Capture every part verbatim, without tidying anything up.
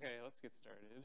Okay, let's get started.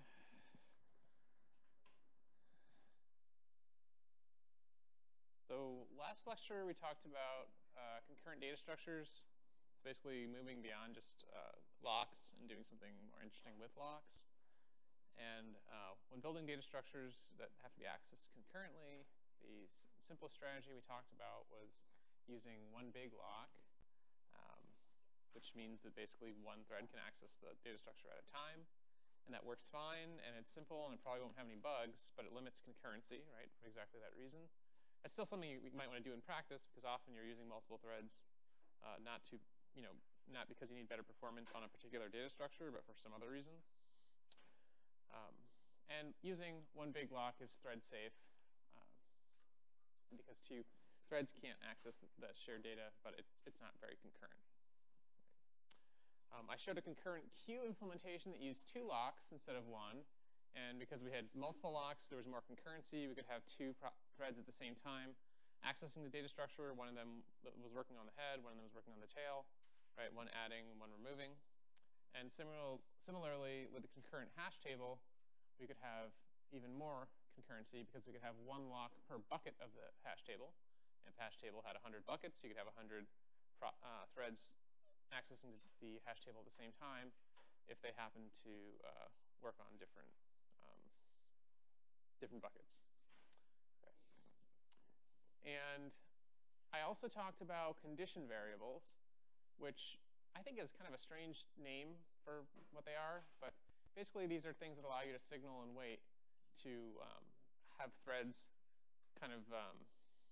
So last lecture we talked about uh, concurrent data structures. It's basically moving beyond just uh, locks and doing something more interesting with locks. And uh, when building data structures that have to be accessed concurrently, the s simplest strategy we talked about was using one big lock, um, which means that basically one thread can access the data structure at a time. And that works fine, and it's simple, and it probably won't have any bugs, but it limits concurrency, right, for exactly that reason. It's still something you might want to do in practice, because often you're using multiple threads, uh, not to, you know, not because you need better performance on a particular data structure, but for some other reason. Um, and using one big lock is thread safe, uh, because two threads can't access the shared data, but it's, it's not very concurrent. Um, I showed a concurrent queue implementation that used two locks instead of one. And because we had multiple locks, there was more concurrency. We could have two threads at the same time accessing the data structure. One of them was working on the head, one of them was working on the tail, right? One adding, one removing. And similar, similarly, with the concurrent hash table, we could have even more concurrency because we could have one lock per bucket of the hash table. And the hash table had one hundred buckets, so you could have one hundred uh, threads accessing the hash table at the same time if they happen to uh, work on different um, different buckets. Okay. And I also talked about condition variables, which I think is kind of a strange name for what they are, but basically these are things that allow you to signal and wait to um, have threads kind of um,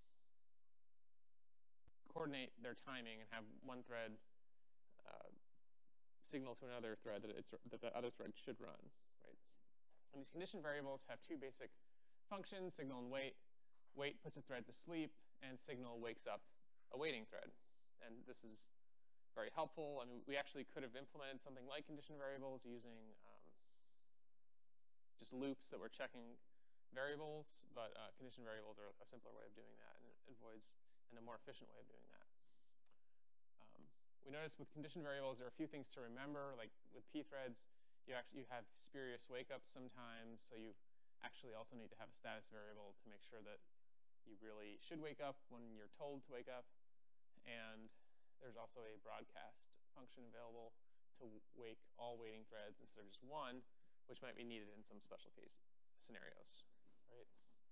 coordinate their timing and have one thread uh, signal to another thread that, it's, that the other thread should run, right? And these condition variables have two basic functions, signal and wait. Wait puts a thread to sleep, and signal wakes up a waiting thread. And this is very helpful. I mean, we actually could have implemented something like condition variables using um, just loops that were checking variables, but uh, condition variables are a simpler way of doing that, and it avoids and a more efficient way of doing that. Um, we noticed with condition variables, there are a few things to remember. Like with p-threads, you actually you have spurious wake-ups sometimes, so you actually also need to have a status variable to make sure that you really should wake up when you're told to wake up. And there's also a broadcast function available to wake all waiting threads instead of just one, which might be needed in some special case scenarios, right?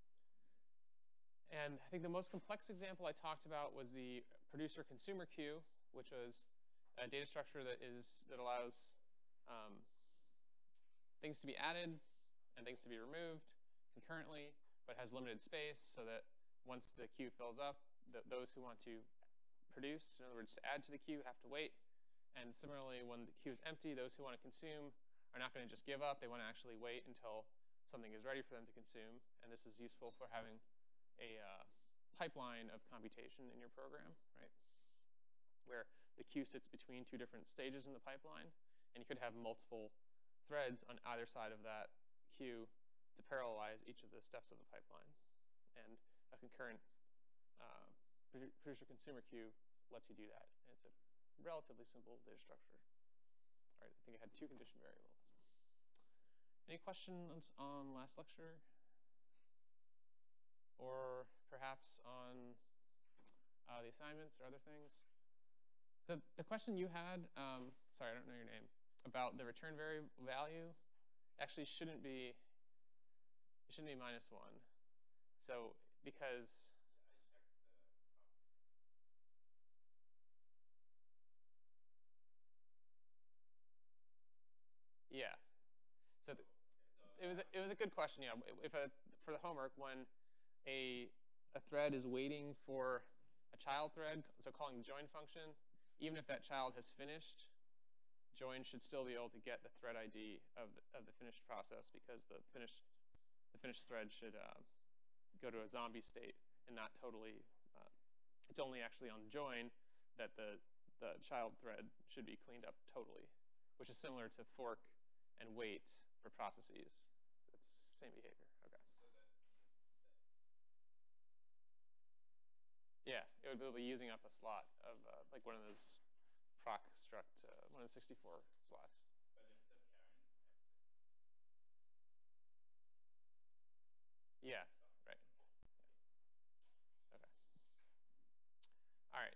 And I think the most complex example I talked about was the producer-consumer queue, which was a data structure that is that allows um, things to be added and things to be removed concurrently, but has limited space so that once the queue fills up, the, those who want to produce, in other words, to add to the queue, have to wait. And similarly, when the queue is empty, those who want to consume are not going to just give up. They want to actually wait until something is ready for them to consume. And this is useful for having a uh, pipeline of computation in your program, right? Where the queue sits between two different stages in the pipeline, and you could have multiple threads on either side of that queue to parallelize each of the steps of the pipeline. And a concurrent uh, producer-consumer queue lets you do that. And it's a relatively simple data structure. All right, I think I had two condition variables. Any questions on last lecture? Or perhaps on uh, the assignments or other things? So the question you had, um, sorry, I don't know your name, about the return variable value actually shouldn't be, it shouldn't be minus one. So because, yeah. So the, it was a, it was a good question. Yeah, if a, for the homework, when a a thread is waiting for a child thread, so calling the join function, even if that child has finished, join should still be able to get the thread I D of the, of the finished process because the finished the finished thread should uh, go to a zombie state and not totally. Uh, it's only actually on join that the the child thread should be cleaned up totally, which is similar to fork and wait for processes. It's the same behavior. Okay. Yeah, it would, it would be using up a slot of uh, like one of those proc struct, uh, one of the sixty-four slots.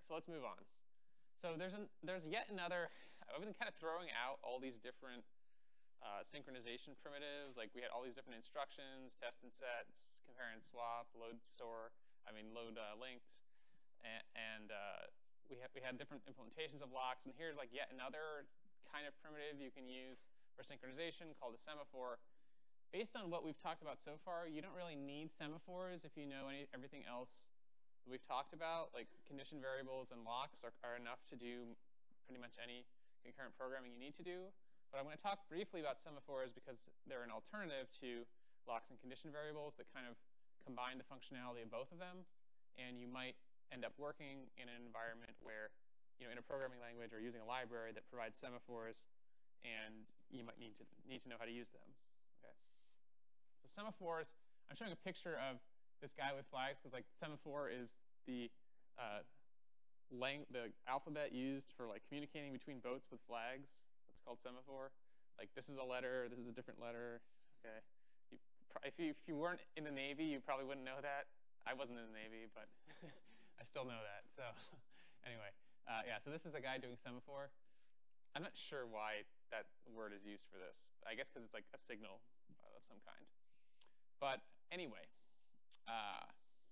so let's move on. So there's an, there's yet another. I've been kind of throwing out all these different uh, synchronization primitives. Like we had all these different instructions: test and sets, compare and swap, load store. I mean load uh, linked, and, and uh, we had we had different implementations of locks. And here's like yet another kind of primitive you can use for synchronization called a semaphore. Based on what we've talked about so far, you don't really need semaphores if you know any, everything else that we've talked about. Like condition variables and locks are, are enough to do pretty much any concurrent programming you need to do. But I'm going to talk briefly about semaphores because they're an alternative to locks and condition variables that kind of combine the functionality of both of them. And you might end up working in an environment where, you know, in a programming language or using a library that provides semaphores, and you might need to need to know how to use them. Okay. So semaphores, I'm showing a picture of this guy with flags because like semaphore is the uh, lang the alphabet used for like communicating between boats with flags. That's called semaphore. Like this is a letter, this is a different letter. Okay. You, if you if you weren't in the Navy, you probably wouldn't know that. I wasn't in the Navy, but I still know that. So anyway, uh, yeah. So this is a guy doing semaphore. I'm not sure why that word is used for this. I guess because it's like a signal of some kind. But anyway, uh,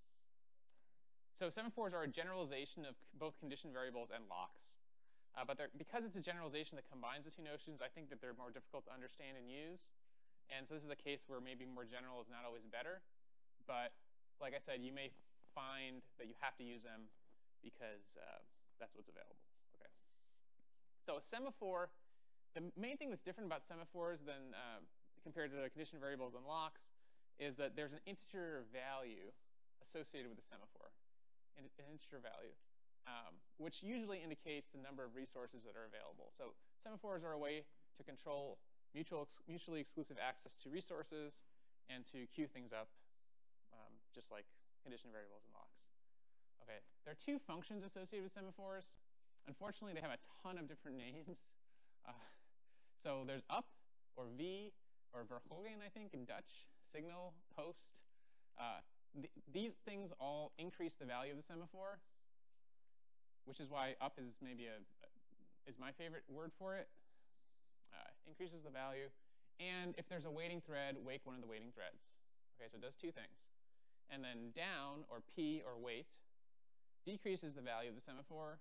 so semaphores are a generalization of both condition variables and locks. Uh, but because it's a generalization that combines the two notions, I think that they're more difficult to understand and use. And so this is a case where maybe more general is not always better. But like I said, you may find that you have to use them because uh, that's what's available. Okay. So a semaphore, the main thing that's different about semaphores than uh, compared to condition variables and locks is that there's an integer value associated with the semaphore, an integer value, um, which usually indicates the number of resources that are available. So semaphores are a way to control mutual, mutually exclusive access to resources and to queue things up, um, just like condition variables and locks. Okay, there are two functions associated with semaphores. Unfortunately, they have a ton of different names. Uh, so there's up, or v, or verhogen, I think, in Dutch, signal, post. Uh, th these things all increase the value of the semaphore, which is why up is maybe a, is my favorite word for it. Uh, increases the value. And if there's a waiting thread, wake one of the waiting threads. Okay, so it does two things. And then down, or p, or wait, decreases the value of the semaphore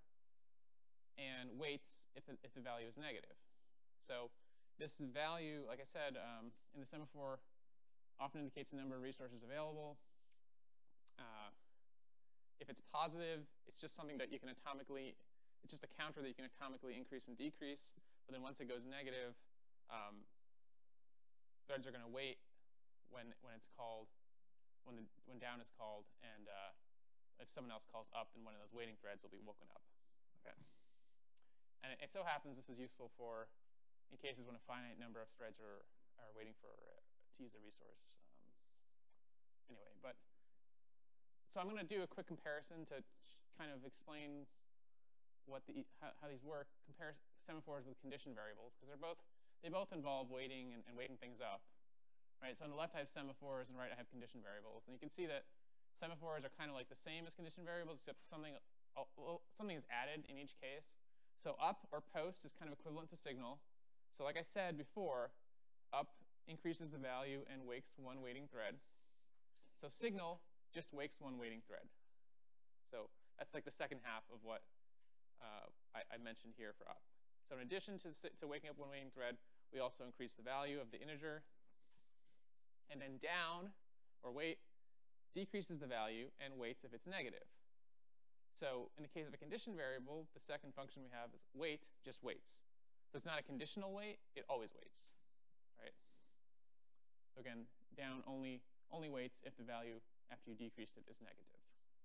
and waits if the, if the value is negative. So this value, like I said, um, in the semaphore often indicates the number of resources available. Uh, if it's positive, it's just something that you can atomically, it's just a counter that you can atomically increase and decrease. But then once it goes negative, um, threads are going to wait when, when it's called, when, the, when down is called, and uh, if someone else calls up, then one of those waiting threads will be woken up. Okay. And it, it so happens this is useful for in cases when a finite number of threads are, are waiting for uh, to use a resource. Um, anyway, but so I'm going to do a quick comparison to kind of explain what the how, how these work. Compare semaphores with condition variables because they're both they both involve waiting and, and waking things up. Right. So on the left I have semaphores, and right I have condition variables, and you can see that semaphores are kind of like the same as condition variables, except something something is added in each case. So up or post is kind of equivalent to signal. So like I said before, up increases the value and wakes one waiting thread. So signal just wakes one waiting thread. So that's like the second half of what uh, I, I mentioned here for up. So in addition to, to waking up one waiting thread, we also increase the value of the integer. And then down, or wait, decreases the value and waits if it's negative. So in the case of a condition variable, the second function we have is wait just waits. So it's not a conditional wait, it always waits, right? So again, down only, only waits if the value after you decreased it is negative.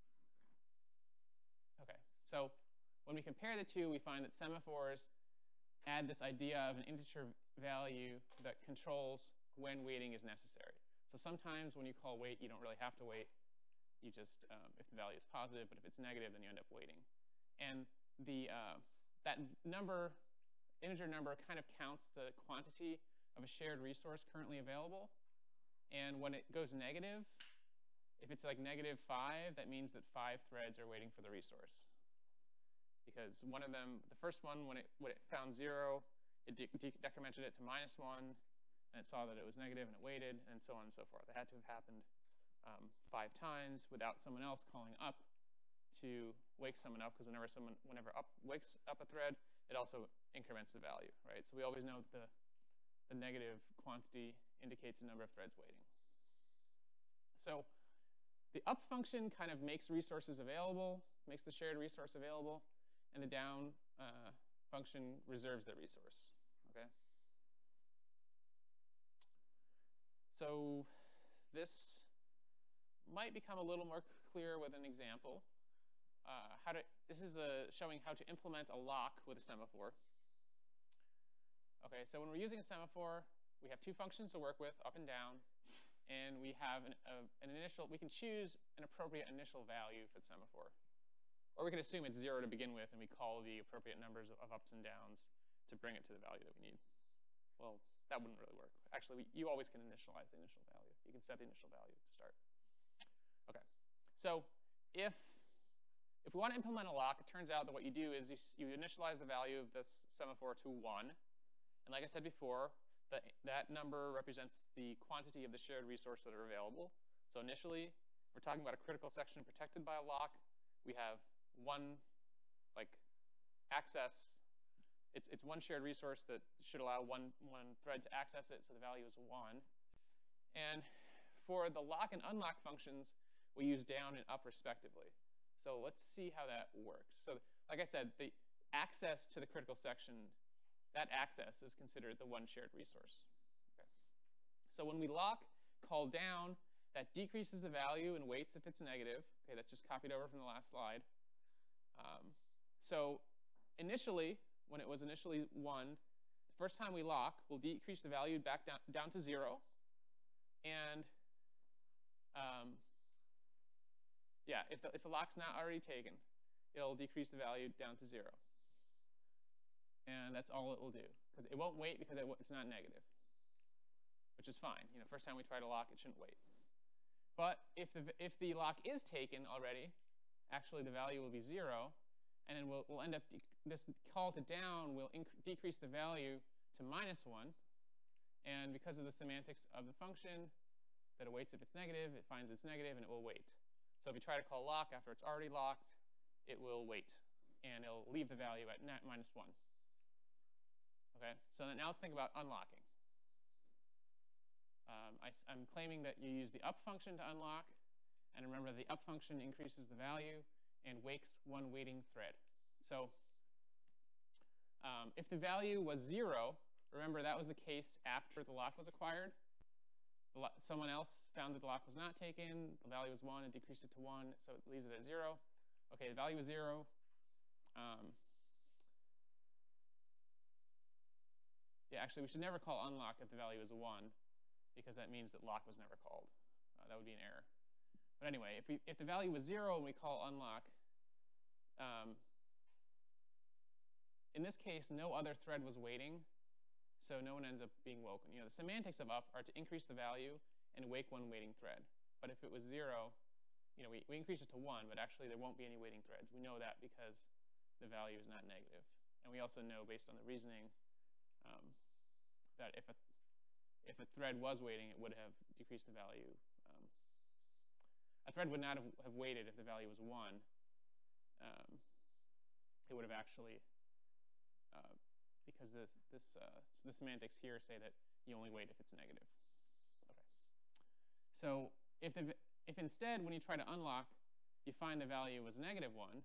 Okay, so when we compare the two, we find that semaphores add this idea of an integer value that controls when waiting is necessary. So sometimes when you call wait, you don't really have to wait. You just, um, if the value is positive, but if it's negative, then you end up waiting. And the, uh, that number, integer number, kind of counts the quantity of a shared resource currently available. And when it goes negative, if it's like negative five, that means that five threads are waiting for the resource. because one of them, the first one, when it, when it found zero, it de de decremented it to minus one, and it saw that it was negative, and it waited, and so on and so forth. It had to have happened um, five times without someone else calling up to wake someone up, because whenever someone whenever up wakes up a thread, it also increments the value, right? So we always know that the, the negative quantity indicates the number of threads waiting. So the up function kind of makes resources available, makes the shared resource available, and the down uh, function reserves the resource, okay? So this might become a little more clear with an example. Uh, how to, this is a, showing how to implement a lock with a semaphore. Okay, so when we're using a semaphore, we have two functions to work with, up and down, and we have an, a, an initial, we can choose an appropriate initial value for the semaphore. Or we can assume it's zero to begin with, and we call the appropriate numbers of ups and downs to bring it to the value that we need. Well, that wouldn't really work. Actually, we, you always can initialize the initial value. You can set the initial value to start. Okay, so if, if we want to implement a lock, it turns out that what you do is you, you initialize the value of this semaphore to one. And like I said before, the, that number represents the quantity of the shared resource that are available. So initially, we're talking about a critical section protected by a lock. We have one, like, access. It's, it's one shared resource that should allow one, one thread to access it, so the value is one. And for the lock and unlock functions, we use down and up respectively. So let's see how that works. So like I said, the access to the critical section, that access is considered the one shared resource. Okay. So when we lock call down, that decreases the value and waits if it's negative. Okay, that's just copied over from the last slide. Um, so initially, when it was initially one, the first time we lock, we'll decrease the value back down, down to zero. And um, yeah, if the, if the lock's not already taken, it'll decrease the value down to zero. And that's all it will do. Because it won't wait because it, it's not negative, which is fine. You know, first time we try to lock, it shouldn't wait. But if the, if the lock is taken already, actually the value will be zero. And then we'll, we'll end up, this call to down will decrease the value to minus one. And because of the semantics of the function, that it waits if it's negative, it finds it's negative, and it will wait. So if you try to call lock after it's already locked, it will wait. And it'll leave the value at net minus one. Okay, so now let's think about unlocking. Um, I, I'm claiming that you use the up function to unlock. And remember, the up function increases the value and wakes one waiting thread. So um, if the value was zero, remember that was the case after the lock was acquired. The lo someone else found that the lock was not taken. The value was one and decreased it to one, so it leaves it at zero. Okay, the value was zero. Um, yeah, actually, we should never call unlock if the value is one, because that means that lock was never called. Uh, that would be an error. But anyway, if, we, if the value was zero and we call unlock, um, in this case, no other thread was waiting, so no one ends up being woken. You know, the semantics of up are to increase the value and wake one waiting thread. But if it was zero, you know, we, we increase it to one, but actually there won't be any waiting threads. We know that because the value is not negative. And we also know, based on the reasoning, um, that if a, if a thread was waiting, it would have decreased the value. Um, a thread would not have, have waited if the value was one. Um, it would have actually, uh, because this, this, uh, the semantics here say that you only wait if it's negative. Okay. So if, the, if instead, when you try to unlock, you find the value was negative one,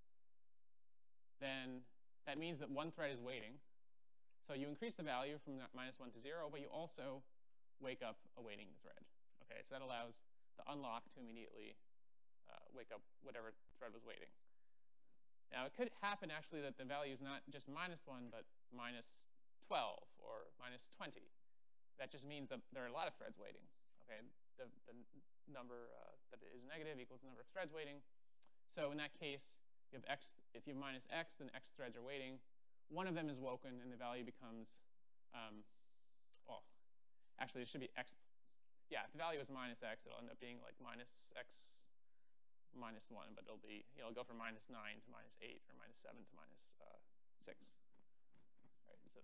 then that means that one thread is waiting. So you increase the value from minus one to zero, but you also wake up a waiting thread. Okay, so that allows the unlock to immediately uh, wake up whatever thread was waiting. Now, it could happen actually that the value is not just minus one, but minus twelve or minus twenty. That just means that there are a lot of threads waiting. Okay, the, the number uh, that is negative equals the number of threads waiting. So in that case, you have x. If you have minus x, then x threads are waiting. One of them is woken, and the value becomes, um, well, actually it should be x. Yeah, if the value is minus x, it'll end up being like minus x, minus one, but it'll be, you know, it'll go from minus nine to minus eight, or minus seven to minus uh, six. Right, so,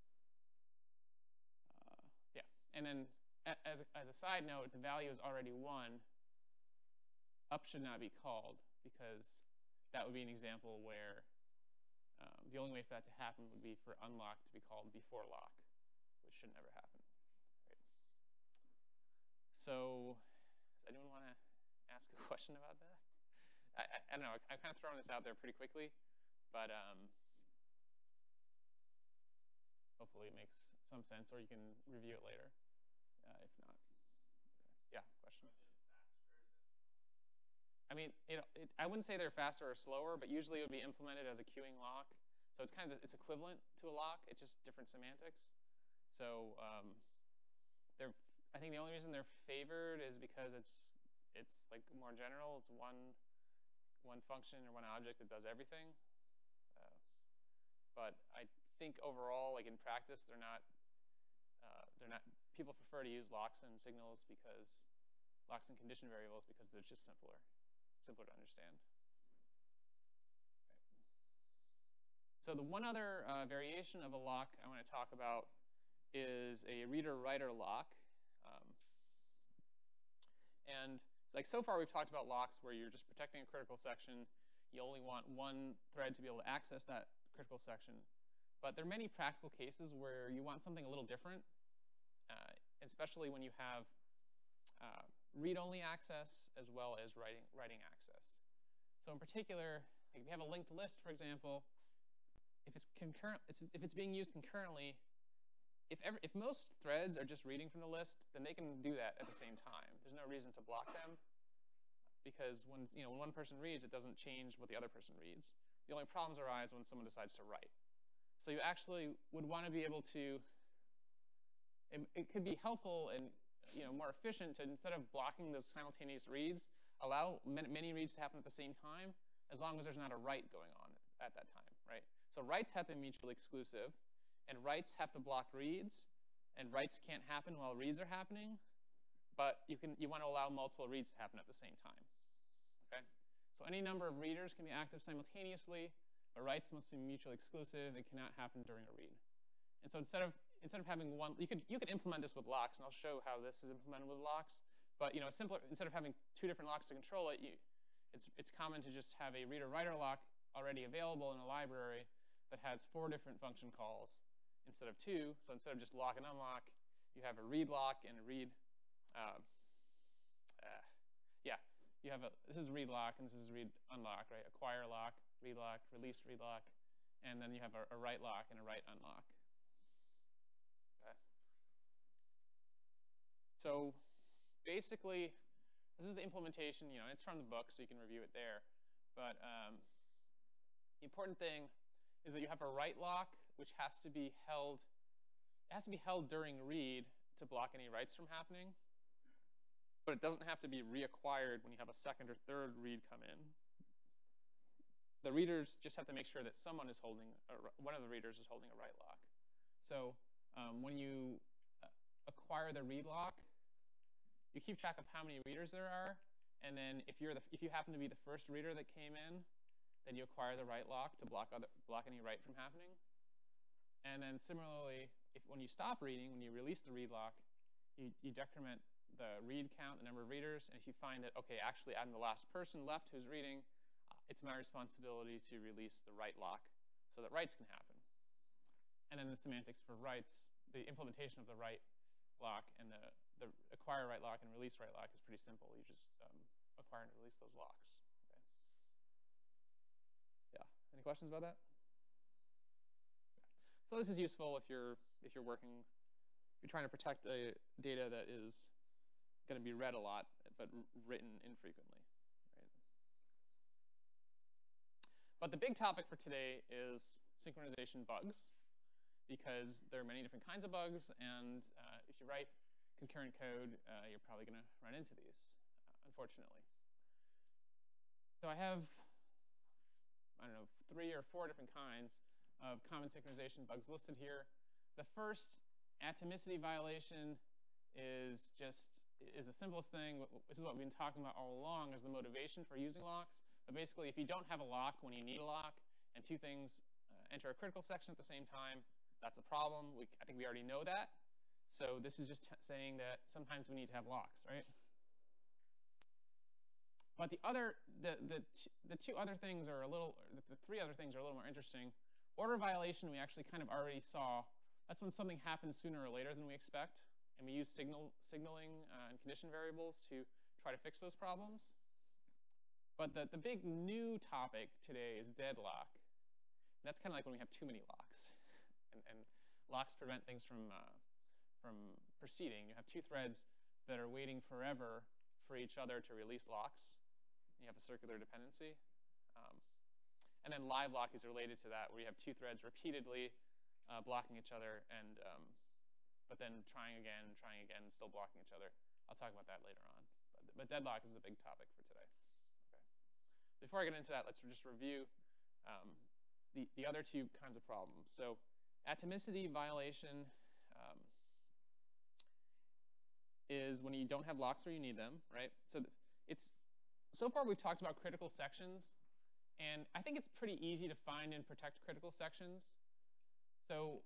uh, yeah. And then as a, as a side note, the value is already one. Up should not be called, because that would be an example where um, the only way for that to happen would be for unlock to be called before lock, which should never happen. Right. So does anyone want to ask a question about that? I, I, I don't know. I'm kind of throwing this out there pretty quickly, but um, hopefully it makes some sense, or you can review it later uh, if not. Okay. Yeah, question? I mean, it, it, I wouldn't say they're faster or slower, but usually it would be implemented as a queuing lock. So it's kind of it's equivalent to a lock. It's just different semantics. So um, they're I think the only reason they're favored is because it's it's like more general. It's one one function or one object that does everything. Uh, but I think overall, like in practice, they're not uh, they're not. People prefer to use locks and signals because locks and condition variables because they're just simpler, simpler to understand. Okay. So the one other uh, variation of a lock I want to talk about is a reader-writer lock. Um, and it's like so far we've talked about locks where you're just protecting a critical section. You only want one thread to be able to access that critical section. But there are many practical cases where you want something a little different, uh, especially when you have uh, read-only access as well as writing, writing access. So in particular, if you have a linked list, for example, if it's concurrent, if it's being used concurrently, if, ever, if most threads are just reading from the list, then they can do that at the same time. There's no reason to block them, because when, you know, when one person reads, it doesn't change what the other person reads. The only problems arise when someone decides to write. So you actually would want to be able to, it, it could be helpful and, you know, more efficient to, instead of blocking those simultaneous reads, allow many, many reads to happen at the same time, as long as there's not a write going on at that time, right? So writes have to be mutually exclusive, and writes have to block reads, and writes can't happen while reads are happening, but you can you want to allow multiple reads to happen at the same time, okay? So any number of readers can be active simultaneously, but writes must be mutually exclusive. It cannot happen during a read. And so instead of instead of having one, you could you could implement this with locks, and I'll show how this is implemented with locks. But you know, simpler instead of having two different locks to control it, you, it's it's common to just have a reader-writer lock already available in a library that has four different function calls instead of two. So instead of just lock and unlock, you have a read lock and a read. Uh, uh, yeah, you have a this is read lock and this is read unlock, right? Acquire lock, read lock, release read lock, and then you have a, a write lock and a write unlock. Okay. So basically, this is the implementation. You know, it's from the book, so you can review it there. But um, the important thing is that you have a write lock, which has to be held. It has to be held during read to block any writes from happening. But it doesn't have to be reacquired when you have a second or third read come in. The readers just have to make sure that someone is holding, a, one of the readers is holding a write lock. So um, when you uh, acquire the read lock, you keep track of how many readers there are, and then if you're the, if you happen to be the first reader that came in, then you acquire the write lock to block other, block any write from happening. And then similarly, if when you stop reading, when you release the read lock, you, you decrement the read count, the number of readers, and if you find that, okay, actually I'm the last person left who's reading, uh, it's my responsibility to release the write lock so that writes can happen. And then the semantics for writes, the implementation of the write lock and the, the acquire write lock and release write lock is pretty simple. You just um, acquire and release those locks. Okay. Yeah. Any questions about that? Okay. So this is useful if you're if you're working, if you're trying to protect a data that is going to be read a lot but written infrequently. Right? But the big topic for today is synchronization bugs, because there are many different kinds of bugs, and uh, if you write concurrent code, uh, you're probably going to run into these, uh, unfortunately. So I have, I don't know, three or four different kinds of common synchronization bugs listed here. The first, atomicity violation, is just is the simplest thing. This is what we've been talking about all along as the motivation for using locks. But basically, if you don't have a lock when you need a lock, and two things uh, enter a critical section at the same time, that's a problem. We, I think we already know that. So this is just saying that sometimes we need to have locks, right? But the other, the, the, the two other things are a little, the three other things are a little more interesting. Order violation, we actually kind of already saw. That's when something happens sooner or later than we expect. And we use signal, signaling uh, and condition variables to try to fix those problems. But the, the big new topic today is deadlock. And that's kind of like when we have too many locks. And, and locks prevent things from, uh, from proceeding. You have two threads that are waiting forever for each other to release locks. You have a circular dependency. Um, and then live lock is related to that, where you have two threads repeatedly uh, blocking each other, and um, but then trying again, trying again, still blocking each other. I'll talk about that later on. But, but deadlock is a big topic for today. Okay. Before I get into that, let's just review um, the, the other two kinds of problems. So atomicity violation um, is when you don't have locks where you need them, right? So it's so far we've talked about critical sections, and I think it's pretty easy to find and protect critical sections. So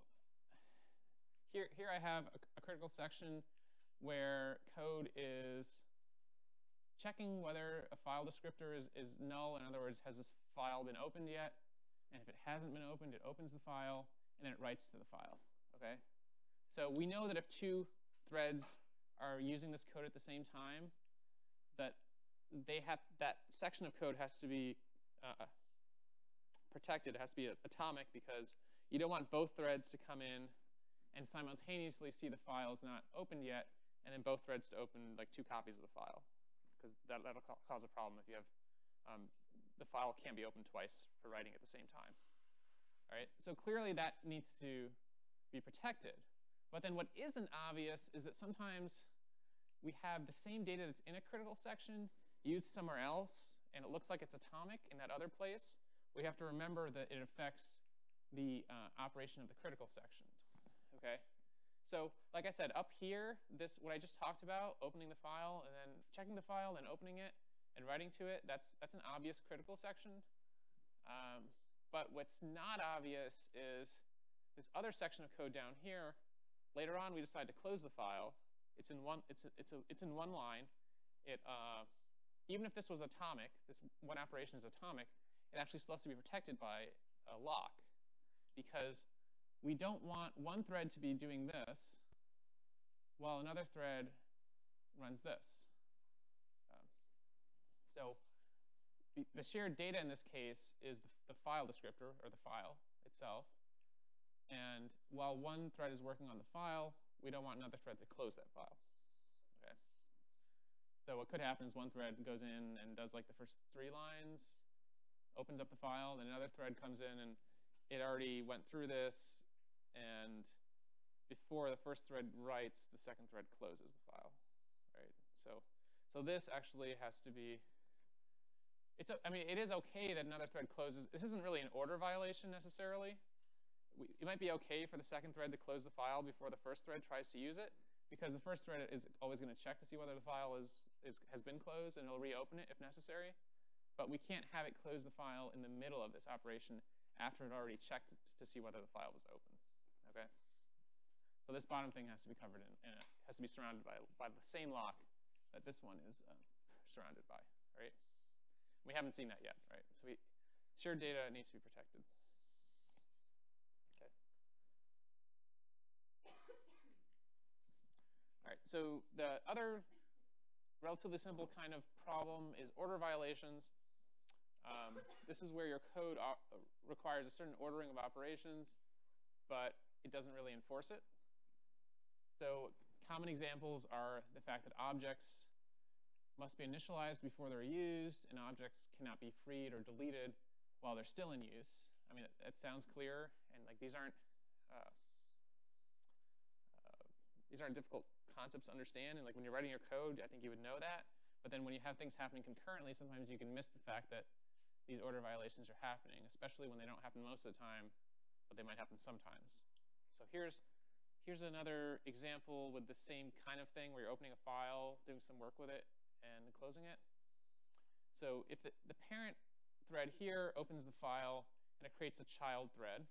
here, here I have a, a critical section where code is checking whether a file descriptor is, is null. In other words, has this file been opened yet? And if it hasn't been opened, it opens the file, and then it writes to the file. Okay? So we know that if two threads are using this code at the same time, that they have that section of code has to be uh, protected. It has to be atomic because you don't want both threads to come in and simultaneously see the file is not opened yet, and then both threads to open like two copies of the file, because that, that'll ca cause a problem if you have um, the file can't be opened twice for writing at the same time. All right. So clearly that needs to be protected. But then what isn't obvious is that sometimes we have the same data that's in a critical section used somewhere else, and it looks like it's atomic in that other place. We have to remember that it affects the uh, operation of the critical section. Okay? So like I said, up here, this what I just talked about, opening the file and then checking the file, then opening it and writing to it, that's, that's an obvious critical section. Um, but what's not obvious is this other section of code down here. Later on, we decide to close the file. It's in one, it's, it's, a, it's in one line. It, uh, even if this was atomic, this one operation is atomic, it actually still has to be protected by a lock, because we don't want one thread to be doing this while another thread runs this. Um, so the shared data in this case is the, the file descriptor, or the file itself. And while one thread is working on the file, we don't want another thread to close that file. Okay. So what could happen is one thread goes in and does like the first three lines, opens up the file, then another thread comes in and it already went through this, and before the first thread writes, the second thread closes the file, right? So, so this actually has to be, it's, I mean, it is okay that another thread closes. This isn't really an order violation necessarily. We, it might be okay for the second thread to close the file before the first thread tries to use it, because the first thread is always going to check to see whether the file is, is, has been closed, and it'll reopen it if necessary. But we can't have it close the file in the middle of this operation after it already checked to see whether the file was open. Okay? So this bottom thing has to be covered in, in it has to be surrounded by, by the same lock that this one is uh, surrounded by, right? We haven't seen that yet, right? So we, shared data needs to be protected. Okay. All right, so the other relatively simple kind of problem is order violations. Um, this is where your code requires a certain ordering of operations, but it doesn't really enforce it. So common examples are the fact that objects must be initialized before they're used, and objects cannot be freed or deleted while they're still in use. I mean, that sounds clear, and like these aren't uh, uh, these aren't difficult concepts to understand. And like when you're writing your code, I think you would know that. But then when you have things happening concurrently, sometimes you can miss the fact that these order violations are happening, especially when they don't happen most of the time, but they might happen sometimes. So here's here's another example with the same kind of thing where you're opening a file, doing some work with it, and closing it. So if the, the parent thread here opens the file, and it creates a child thread.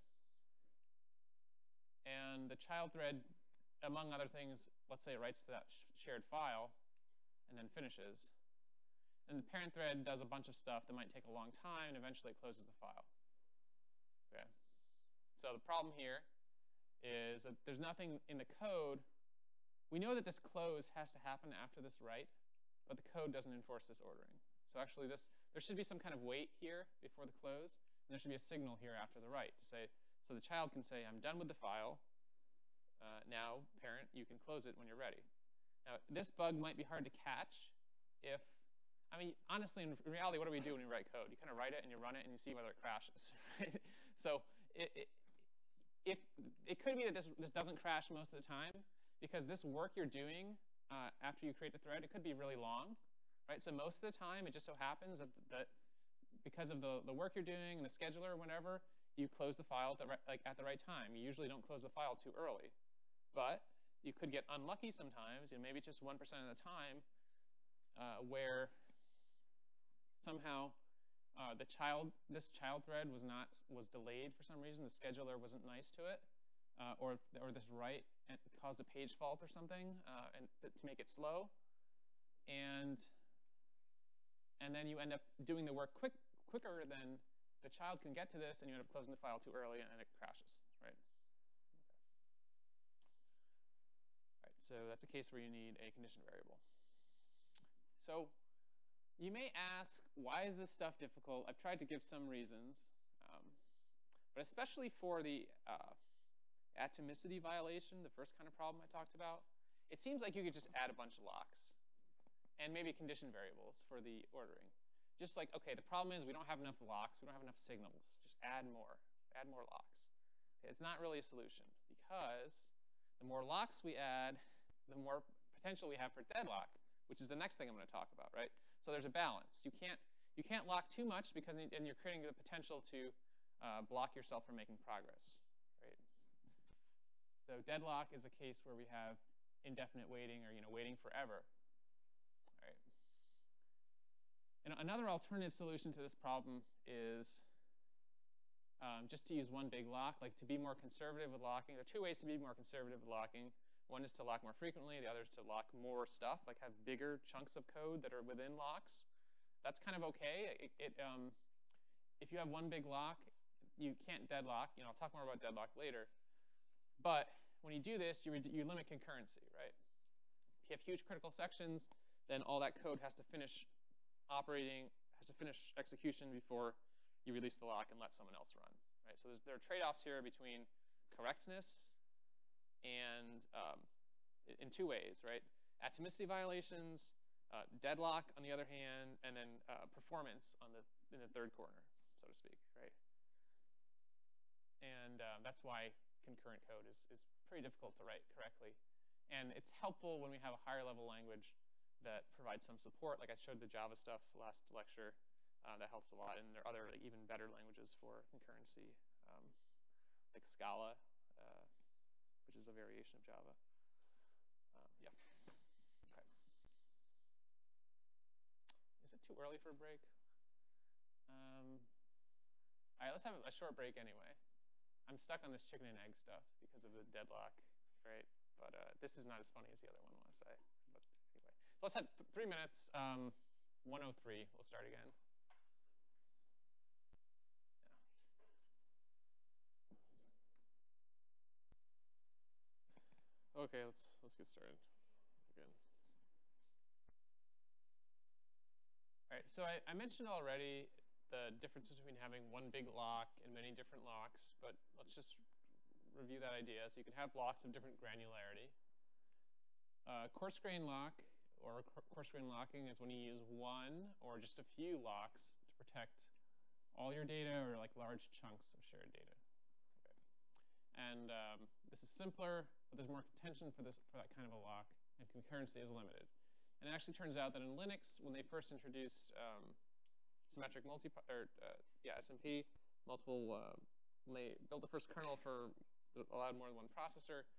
And the child thread, among other things, let's say it writes to that sh shared file, and then finishes. And the parent thread does a bunch of stuff that might take a long time, and eventually it closes the file. Okay. So the problem here is that there's nothing in the code. We know that this close has to happen after this write, but the code doesn't enforce this ordering. So actually, this there should be some kind of wait here before the close, and there should be a signal here after the write to say, so the child can say, I'm done with the file. Uh, now, parent, you can close it when you're ready. Now, this bug might be hard to catch if, I mean, honestly, in reality, what do we do when we write code? You kind of write it, and you run it, and you see whether it crashes. Right? So it, it, if, it could be that this, this doesn't crash most of the time, because this work you're doing uh, after you create the thread, it could be really long. Right? So most of the time, it just so happens that, that because of the, the work you're doing and the scheduler or whatever, you close the file at the, right, like at the right time. You usually don't close the file too early. But you could get unlucky sometimes, and maybe just one percent of the time, uh, where somehow uh, the child, this child thread was not was delayed for some reason. The scheduler wasn't nice to it, uh, or or this write caused a page fault or something, uh, and to make it slow, and and then you end up doing the work quick quicker than the child can get to this, and you end up closing the file too early, and it crashes, right? Right, so that's a case where you need a condition variable. So you may ask, why is this stuff difficult? I've tried to give some reasons, um, but especially for the uh, atomicity violation, the first kind of problem I talked about, it seems like you could just add a bunch of locks and maybe condition variables for the ordering. Just like, okay, the problem is we don't have enough locks, we don't have enough signals. Just add more, add more locks. Okay, it's not really a solution, because the more locks we add, the more potential we have for deadlock, which is the next thing I'm going to talk about, right? So there's a balance. You can't you can't lock too much, because and you're creating the potential to uh, block yourself from making progress, right? So deadlock is a case where we have indefinite waiting, or you know waiting forever, right? And another alternative solution to this problem is um, just to use one big lock, like to be more conservative with locking. There are two ways to be more conservative with locking. One is to lock more frequently. The other is to lock more stuff, like have bigger chunks of code that are within locks. That's kind of okay. It, it, um, if you have one big lock, you can't deadlock. You know, I'll talk more about deadlock later. But when you do this, you, you limit concurrency, right? If you have huge critical sections, then all that code has to finish operating, has to finish execution before you release the lock and let someone else run, right? So there are trade-offs here between correctness and um, in two ways, right? Atomicity violations, uh, deadlock on the other hand, and then uh, performance on the in the third corner, so to speak, right? And uh, that's why concurrent code is is pretty difficult to write correctly, and it's helpful when we have a higher level language that provides some support. Like I showed the Java stuff last lecture, uh, that helps a lot, and there are other like, even better languages for concurrency, um, like Scala. Uh, which is a variation of Java. Um, yeah. Okay. Is it too early for a break? Um, all right, let's have a short break anyway. I'm stuck on this chicken and egg stuff because of the deadlock, right? But uh, this is not as funny as the other one, I want to say. But anyway, so let's have th three minutes. Um, one oh three, we'll start again. Okay, let's let's get started again. All right, so I, I mentioned already the difference between having one big lock and many different locks, but let's just review that idea. So you can have blocks of different granularity. Uh, coarse grain lock, or coarse grain locking, is when you use one or just a few locks to protect all your data or like large chunks of shared data. Okay. And um, this is simpler, but there's more contention for this for that kind of a lock, and concurrency is limited. And it actually turns out that in Linux, when they first introduced um, symmetric multi, or uh, yeah, S M P, multiple, uh, when they built the first kernel for allowed more than one processor,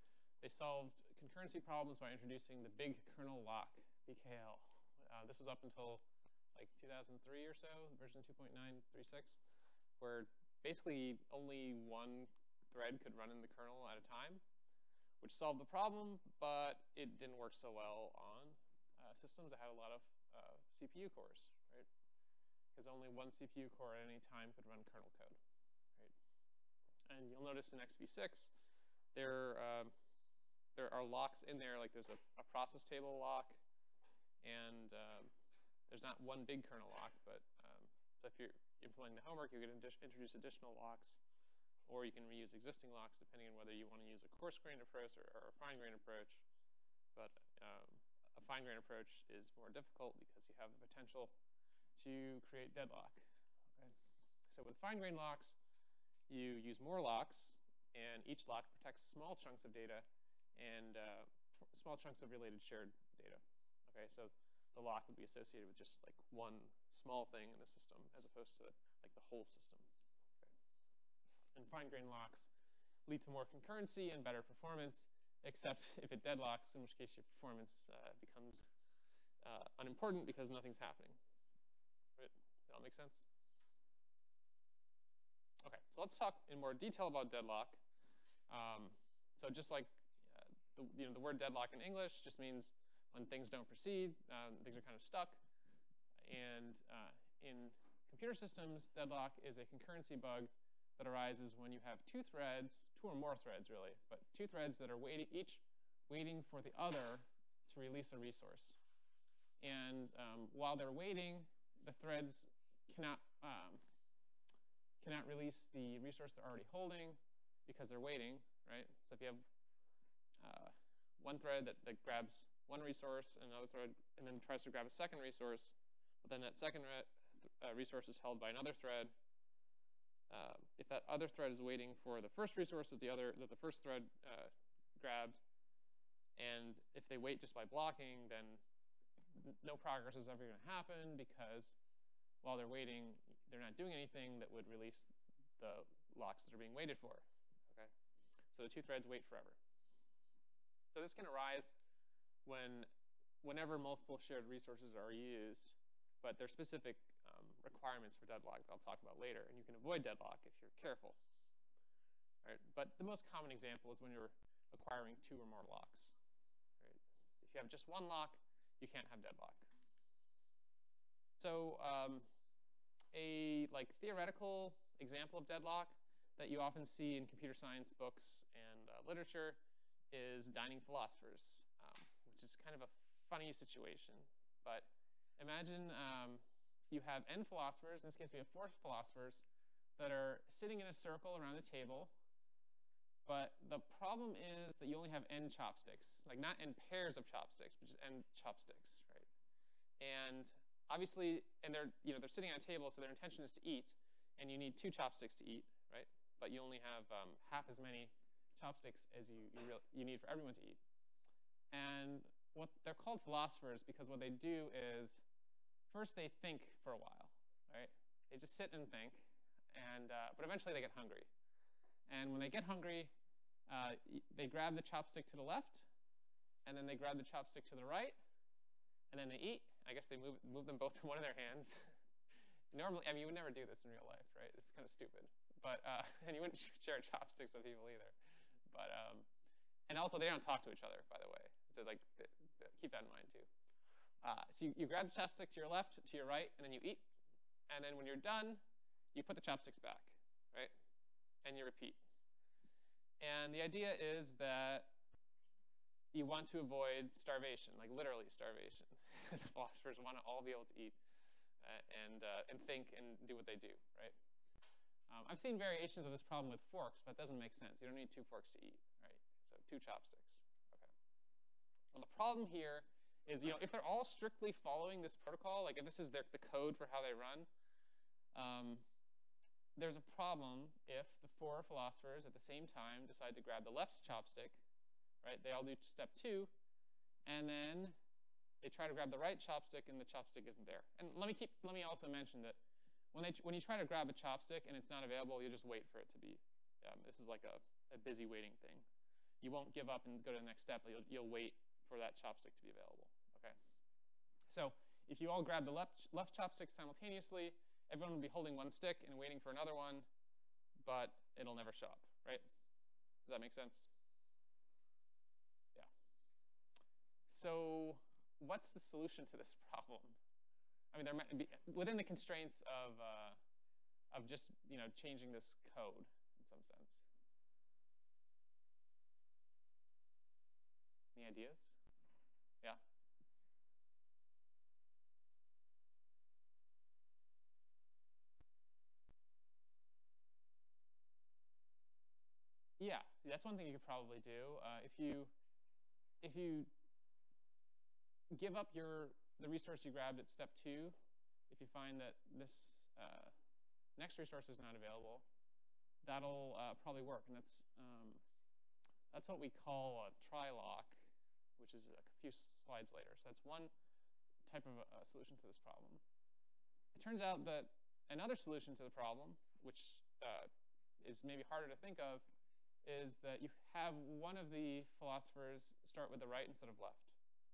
They solved concurrency problems by introducing the big kernel lock, B K L. Uh, this was up until like two thousand three or so, version two point nine three six, where basically only one thread could run in the kernel at a time, which solved the problem, but it didn't work so well on uh, systems that had a lot of uh, C P U cores, right? Because only one C P U core at any time could run kernel code, right? And you'll notice in X V six, there, uh, there are locks in there, like there's a, a process table lock, and um, there's not one big kernel lock, but um, so if you're implementing the homework, you can introduce additional locks, or you can reuse existing locks depending on whether you want to use a coarse-grained approach or, or a fine-grained approach. But um, a fine-grained approach is more difficult because you have the potential to create deadlock. Okay? So with fine-grained locks, you use more locks, and each lock protects small chunks of data and uh, small chunks of related shared data. Okay, so the lock would be associated with just like one small thing in the system as opposed to like the whole system. Okay. And fine-grained locks lead to more concurrency and better performance, except if it deadlocks, in which case your performance uh, becomes uh, unimportant because nothing's happening. Right? Does that make sense? Okay, so let's talk in more detail about deadlock. Um, so just like uh, the, you know, the word deadlock in English just means when things don't proceed, um, things are kind of stuck. And uh, in computer systems, deadlock is a concurrency bug that arises when you have two threads, two or more threads really, but two threads that are waiting, each waiting for the other to release a resource. And um, while they're waiting, the threads cannot, um, cannot release the resource they're already holding because they're waiting, right? So if you have uh, one thread that, that grabs one resource and another thread, and then tries to grab a second resource, but then that second re uh, resource is held by another thread. Uh, if that other thread is waiting for the first resource that the other that the first thread uh, grabbed, and if they wait just by blocking, then no progress is ever going to happen because while they're waiting, they're not doing anything that would release the locks that are being waited for. Okay, so the two threads wait forever. So this can arise when, whenever multiple shared resources are used, but there's specific um, requirements for deadlock that I'll talk about later, and you can avoid deadlock if you're careful. Right? But the most common example is when you're acquiring two or more locks. Right? If you have just one lock, you can't have deadlock. So um, a like theoretical example of deadlock that you often see in computer science books and uh, literature is dining philosophers, um, which is kind of a funny situation. But imagine um, you have n philosophers, in this case we have four philosophers, that are sitting in a circle around a table, but the problem is that you only have n chopsticks, like not n pairs of chopsticks, but just n chopsticks, right? And obviously, and they're, you know, they're sitting at a table, so their intention is to eat, and you need two chopsticks to eat, right? But you only have um, half as many chopsticks as you, you, real, you need for everyone to eat. And what they're called philosophers because what they do is, first they think for a while, right? They just sit and think, and uh, but eventually they get hungry. And when they get hungry, uh, they grab the chopstick to the left, and then they grab the chopstick to the right, and then they eat. I guess they move, move them both to one of their hands. Normally, I mean, you would never do this in real life, right? It's kind of stupid. But, uh, and you wouldn't share chopsticks with people either. But, um, and also they don't talk to each other, by the way. So like, keep that in mind too. Uh, so you, you grab the chopstick to your left, to your right, and then you eat. And then when you're done, you put the chopsticks back, right? And you repeat. And the idea is that you want to avoid starvation, like literally starvation. The philosophers want to all be able to eat uh, and, uh, and think and do what they do, right? Um, I've seen variations of this problem with forks, but it doesn't make sense. You don't need two forks to eat, right? So two chopsticks, okay. Well, the problem here is, you know, if they're all strictly following this protocol, like if this is their, the code for how they run, um, there's a problem if the four philosophers at the same time decide to grab the left chopstick, right? They all do step two, and then they try to grab the right chopstick, and the chopstick isn't there. And let me keep. Let me also mention that when they when you try to grab a chopstick and it's not available, you just wait for it to be. Um, this is like a, a busy waiting thing. you won't give up and go to the next step. You'll, you'll wait for that chopstick to be available. Okay. So if you all grab the left, left chopstick simultaneously, everyone will be holding one stick and waiting for another one, but it'll never show up, right? Does that make sense? Yeah. So what's the solution to this problem? I mean, there might be within the constraints of uh, of just you know changing this code in some sense. Any ideas? Yeah. Yeah, that's one thing you could probably do. Uh, if you if you give up your the resource you grabbed at step two, if you find that this uh, next resource is not available, that'll uh, probably work, and that's um, that's what we call a tri-lock, which is a few slides later. So that's one type of a solution to this problem. It turns out that another solution to the problem, which uh, is maybe harder to think of, is that you have one of the philosophers start with the right instead of left.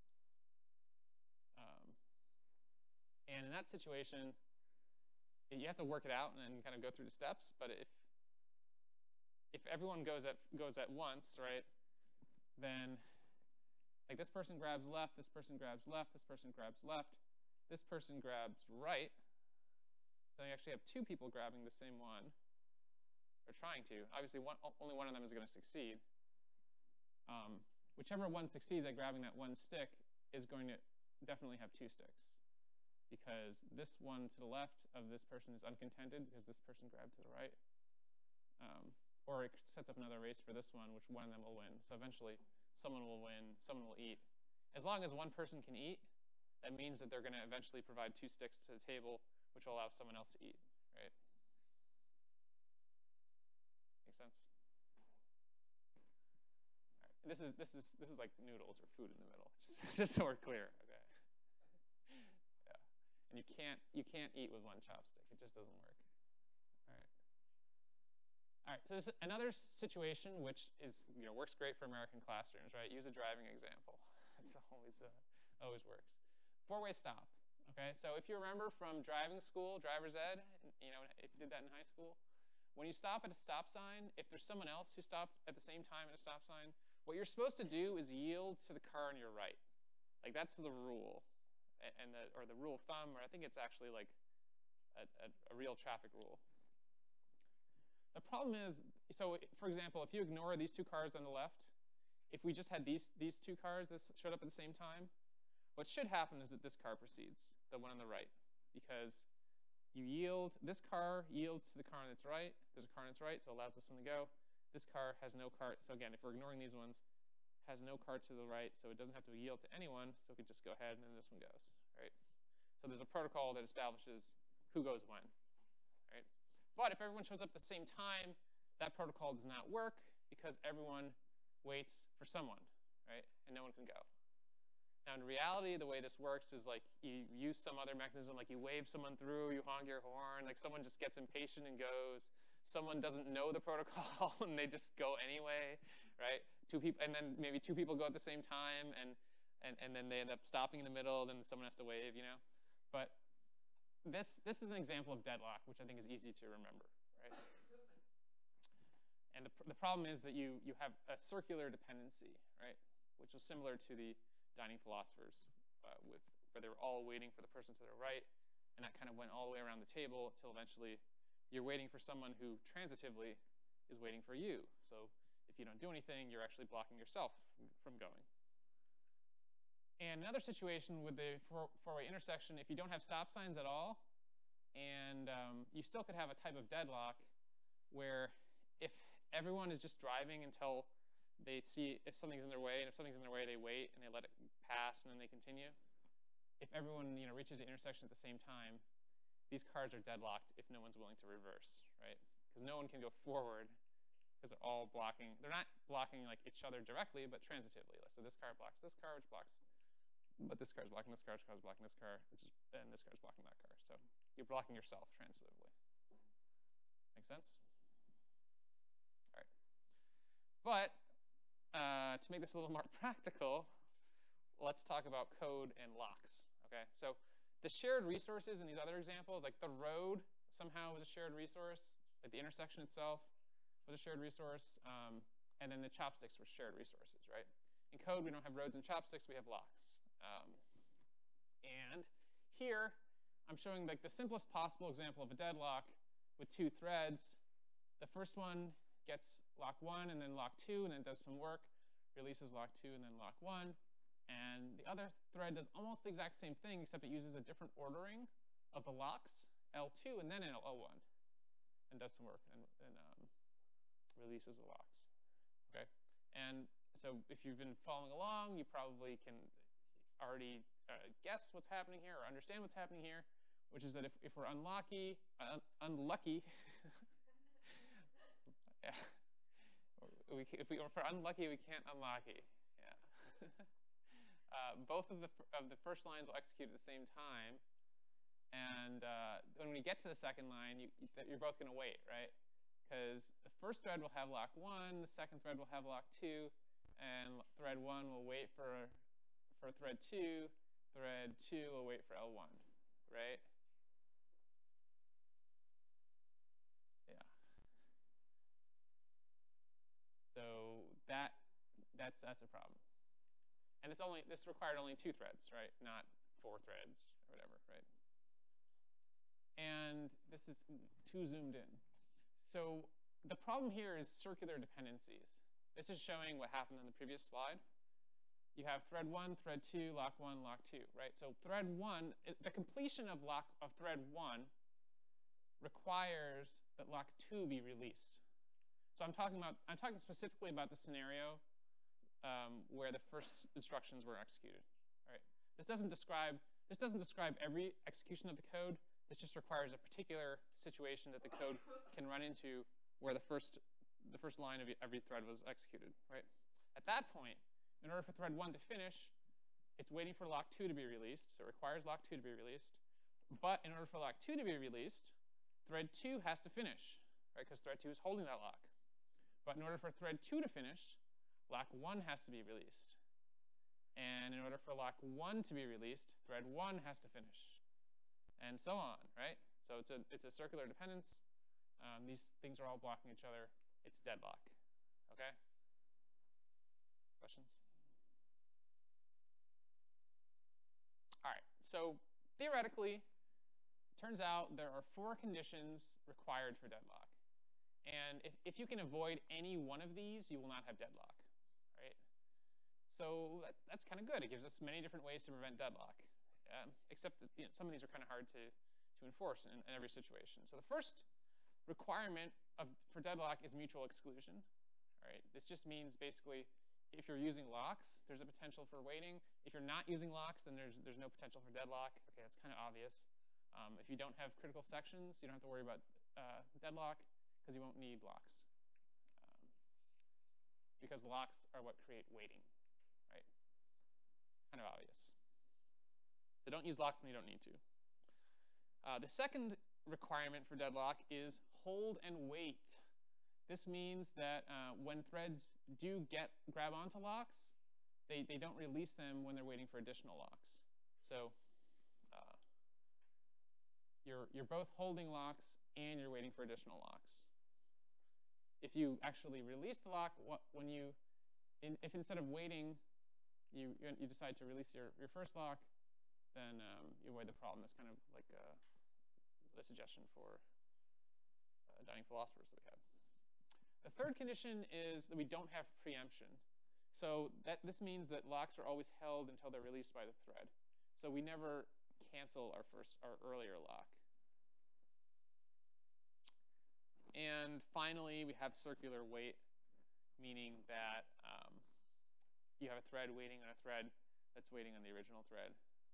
Um, and in that situation, you have to work it out and then kind of go through the steps. But if if everyone goes at goes at once, right, then like this person grabs left, this person grabs left, this person grabs left, this person grabs right. So you actually have two people grabbing the same one, or trying to. Obviously, one, only one of them is going to succeed. Um, whichever one succeeds at grabbing that one stick is going to definitely have two sticks, because this one to the left of this person is uncontented because this person grabbed to the right. Um, or it sets up another race for this one, which one of them will win. So eventually, someone will win, someone will eat. As long as one person can eat, that means that they're going to eventually provide two sticks to the table, which will allow someone else to eat, right? Make sense? All right. This is this is this is like noodles or food in the middle, just, just so we're clear. Okay. Yeah. And you can't you can't eat with one chopstick. It just doesn't work. All right. All right. So this is another situation which is you know works great for American classrooms, right? Use a driving example. It's always uh, always works. Four-way stop. Okay. So if you remember from driving school, driver's ed, you know if you did that in high school, when you stop at a stop sign, if there's someone else who stopped at the same time at a stop sign, what you're supposed to do is yield to the car on your right. Like that's the rule, and the, or the rule of thumb, or I think it's actually like a, a, a real traffic rule. The problem is, so for example, if you ignore these two cars on the left, if we just had these these two cars that showed up at the same time, what should happen is that this car proceeds, the one on the right, because you yield, this car yields to the car on its right. There's a car on its right, so it allows this one to go. This car has no car, so again, if we're ignoring these ones, has no car to the right, so it doesn't have to yield to anyone, so it can just go ahead and then this one goes, right? So there's a protocol that establishes who goes when, right? But if everyone shows up at the same time, that protocol does not work because everyone waits for someone, right? And no one can go. Now, in reality, the way this works is like you use some other mechanism, like you wave someone through, you honk your horn, like someone just gets impatient and goes. Someone doesn't know the protocol and they just go anyway, right? Two people, and then maybe two people go at the same time, and and and then they end up stopping in the middle. Then someone has to wave, you know. But this this is an example of deadlock, which I think is easy to remember, right? And the the problem is that you you have a circular dependency, right? Which was similar to the dining philosophers, uh, with where they were all waiting for the person to their right, and that kind of went all the way around the table until eventually you're waiting for someone who transitively is waiting for you. So if you don't do anything, you're actually blocking yourself from going. And another situation with the four-way intersection, if you don't have stop signs at all, and um, you still could have a type of deadlock where if everyone is just driving until they see if something's in their way, and if something's in their way, they wait and they let it pass and then they continue. If everyone you know reaches the intersection at the same time, these cars are deadlocked if no one's willing to reverse, right? Because no one can go forward because they're all blocking. They're not blocking like each other directly, but transitively. So this car blocks this car, which blocks, but this car is blocking this car, this car is blocking this car, which is, and this car is blocking that car. So you're blocking yourself transitively. Make sense? All right. But uh, to make this a little more practical, let's talk about code and locks. Okay, so the shared resources in these other examples, like the road somehow was a shared resource, like the intersection itself was a shared resource, um, and then the chopsticks were shared resources, right? In code, we don't have roads and chopsticks, we have locks. Um, and here, I'm showing like the simplest possible example of a deadlock with two threads. The first one gets lock one and then lock two and then does some work, releases lock two and then lock one. And the other thread does almost the exact same thing, except it uses a different ordering of the locks, L two and then L one, and does some work and, and um, releases the locks. Okay, and so if you've been following along, you probably can already uh, guess what's happening here or understand what's happening here, which is that if, if we're unlucky, uh, unlucky, yeah, we, if, we, if we're unlucky, we can't unlucky. Yeah. uh, both of the of the first lines will execute at the same time, and uh, when we get to the second line, you, you're both going to wait, right? Because the first thread will have lock one, the second thread will have lock two, and thread one will wait for for thread two, thread two will wait for L one, right? Yeah. So that that's that's a problem. And this only this required only two threads, right? Not four threads or whatever, right? And this is too zoomed in. So the problem here is circular dependencies. This is showing what happened on the previous slide. You have thread one, thread two, lock one, lock two, right? So thread one, it, the completion of lock of thread one requires that lock two be released. So I'm talking about I'm talking specifically about the scenario um, where the first instructions were executed. All right. This doesn't describe this doesn't describe every execution of the code. This just requires a particular situation that the code can run into where the first the first line of every thread was executed. Right. At that point, in order for thread one to finish, it's waiting for lock two to be released. So it requires lock two to be released. But in order for lock two to be released, thread two has to finish, right? Because thread two is holding that lock. But in order for thread two to finish, lock one has to be released. And in order for lock one to be released, thread one has to finish. And so on, right? So it's a, it's a circular dependence. Um, these things are all blocking each other. It's deadlock, okay? Questions? All right, so theoretically, turns out there are four conditions required for deadlock. And if, if you can avoid any one of these, you will not have deadlock, right? So that, that's kind of good. It gives us many different ways to prevent deadlock, um, except that you know, some of these are kind of hard to, to enforce in, in every situation. So the first requirement of, for deadlock is mutual exclusion. All right, this just means basically if you're using locks, there's a potential for waiting. If you're not using locks, then there's, there's no potential for deadlock. Okay, that's kind of obvious. Um, if you don't have critical sections, you don't have to worry about uh, deadlock because you won't need locks. Um, because locks are what create waiting, right? Kind of obvious. So don't use locks when you don't need to. Uh, the second requirement for deadlock is hold and wait. This means that uh, when threads do get grab onto locks, they, they don't release them when they're waiting for additional locks. So uh, you're, you're both holding locks and you're waiting for additional locks. If you actually release the lock, when you, in, if instead of waiting, you, you decide to release your, your first lock, then um, you avoid the problem. That's kind of like a, a suggestion for uh, dying philosophers that we have. The third condition is that we don't have preemption. So that, this means that locks are always held until they're released by the thread. So we never cancel our first, our earlier lock. And finally, we have circular wait, meaning that um, you have a thread waiting on a thread that's waiting on the original thread,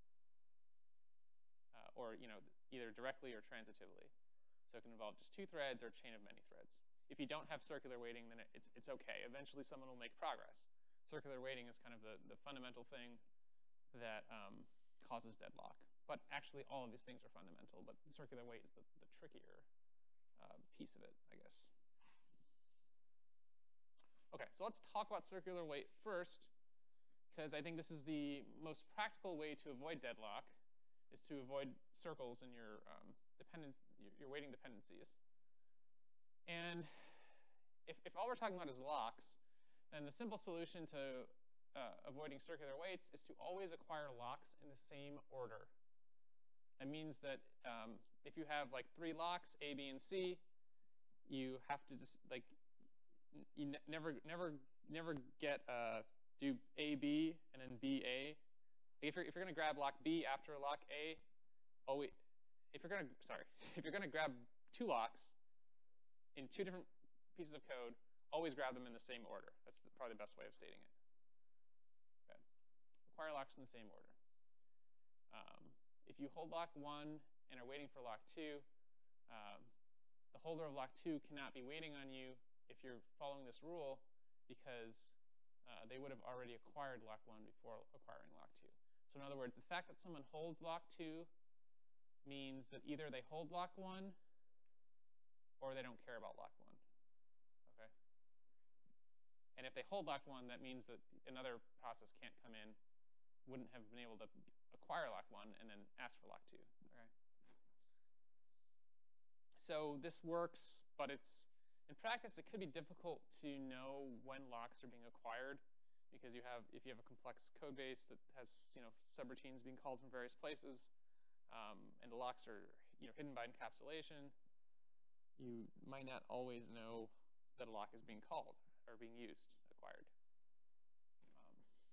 uh, or you know, either directly or transitively. So it can involve just two threads or a chain of many threads. If you don't have circular waiting, then it's, it's OK. Eventually, someone will make progress. Circular waiting is kind of the, the fundamental thing that um, causes deadlock. But actually, all of these things are fundamental. But circular wait is the, the trickier uh, piece of it, I guess. Okay, so let's talk about circular wait first, because I think this is the most practical way to avoid deadlock, is to avoid circles in your um, dependent, your, your waiting dependencies. And if, if all we're talking about is locks, then the simple solution to uh, avoiding circular waits is to always acquire locks in the same order. That means that um, if you have like three locks, A, B, and C, you have to just like you ne never never never get uh, do A B and then B A. If you're if you're gonna grab lock B after lock A, always if you're gonna sorry if you're gonna grab two locks in two different pieces of code, always grab them in the same order. That's the, probably the best way of stating it. Okay. Acquire locks in the same order. Um, if you hold lock one and are waiting for lock two, um, the holder of lock two cannot be waiting on you if you're following this rule, because uh, they would have already acquired lock one before acquiring lock two. So in other words, the fact that someone holds lock two means that either they hold lock one or they don't care about lock one. Okay? And if they hold lock one, that means that another process can't come in, wouldn't have been able to acquire lock one and then ask for lock two. Okay? So this works, but it's in practice, it could be difficult to know when locks are being acquired, because you have, if you have a complex code base that has, you know, subroutines being called from various places, um, and the locks are, you know, hidden by encapsulation, you might not always know that a lock is being called or being used, acquired. Um,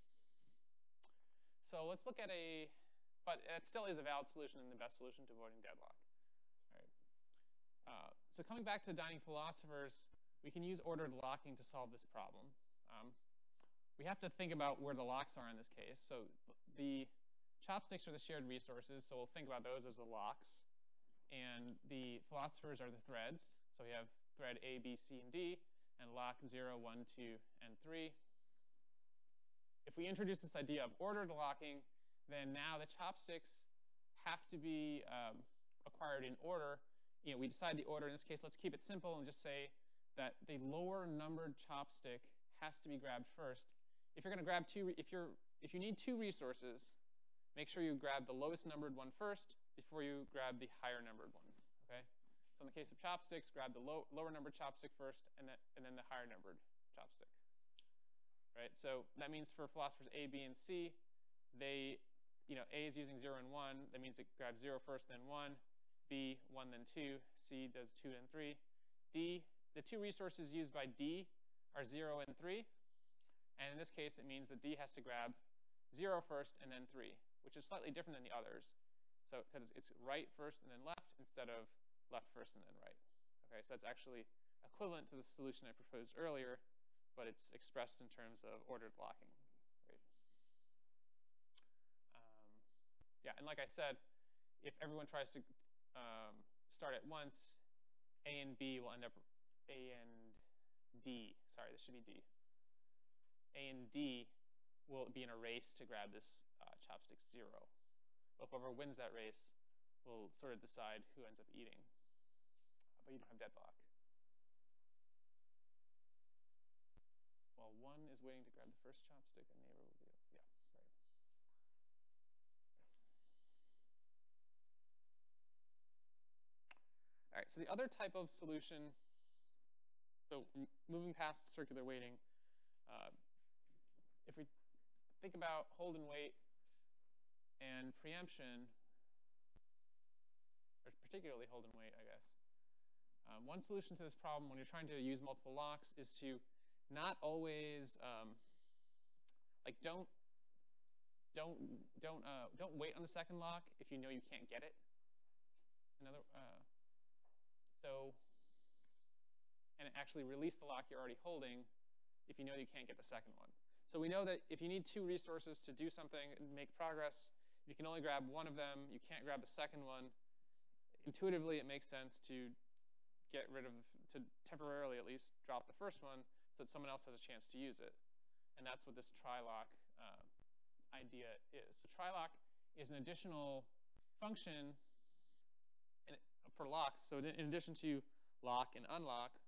so let's look at a, but it still is a valid solution and the best solution to avoiding deadlock. All right. Uh, so coming back to dining philosophers, we can use ordered locking to solve this problem. Um, we have to think about where the locks are in this case. So the chopsticks are the shared resources, so we'll think about those as the locks. And the philosophers are the threads. So we have thread A, B, C, and D, and lock zero, one, two, and three. If we introduce this idea of ordered locking, then now the chopsticks have to be um, acquired in order. You know, we decide the order. In this case, let's keep it simple and just say that the lower numbered chopstick has to be grabbed first. If you're going to grab two, if you're if you need two resources, make sure you grab the lowest numbered one first before you grab the higher numbered one. Okay. So in the case of chopsticks, grab the low, lower numbered chopstick first, and then and then the higher numbered chopstick. Right. So that means for philosophers A, B, and C, they, you know, A is using zero and one. That means it grabs zero first, then one. B, one, then two. C does two, then three. D, the two resources used by D are zero and three. And in this case, it means that D has to grab zero first and then three, which is slightly different than the others. So because it's right first and then left instead of left first and then right. Okay, so that's actually equivalent to the solution I proposed earlier, but it's expressed in terms of ordered locking. Right? Um, yeah, and like I said, if everyone tries to um, start at once, A and B will end up, A and D, sorry, this should be D. A and D will be in a race to grab this uh, chopstick zero. But whoever wins that race will sort of decide who ends up eating. But you don't have deadlock. Well, one is waiting to grab the first chopstick, a neighbor will be, yeah, right. All right, so the other type of solution, so moving past circular waiting, uh, if we think about hold and wait and preemption, or particularly hold and wait, I guess, um, one solution to this problem when you're trying to use multiple locks is to not always, um, like don't, don't, don't, uh, don't wait on the second lock if you know you can't get it. Another, uh, so, and actually release the lock you're already holding if you know you can't get the second one. So we know that if you need two resources to do something and make progress, you can only grab one of them, you can't grab the second one. Intuitively, it makes sense to get rid of, to temporarily at least drop the first one so that someone else has a chance to use it. And that's what this try-lock uh, idea is. So try-lock is an additional function in, for locks. So in addition to lock and unlock,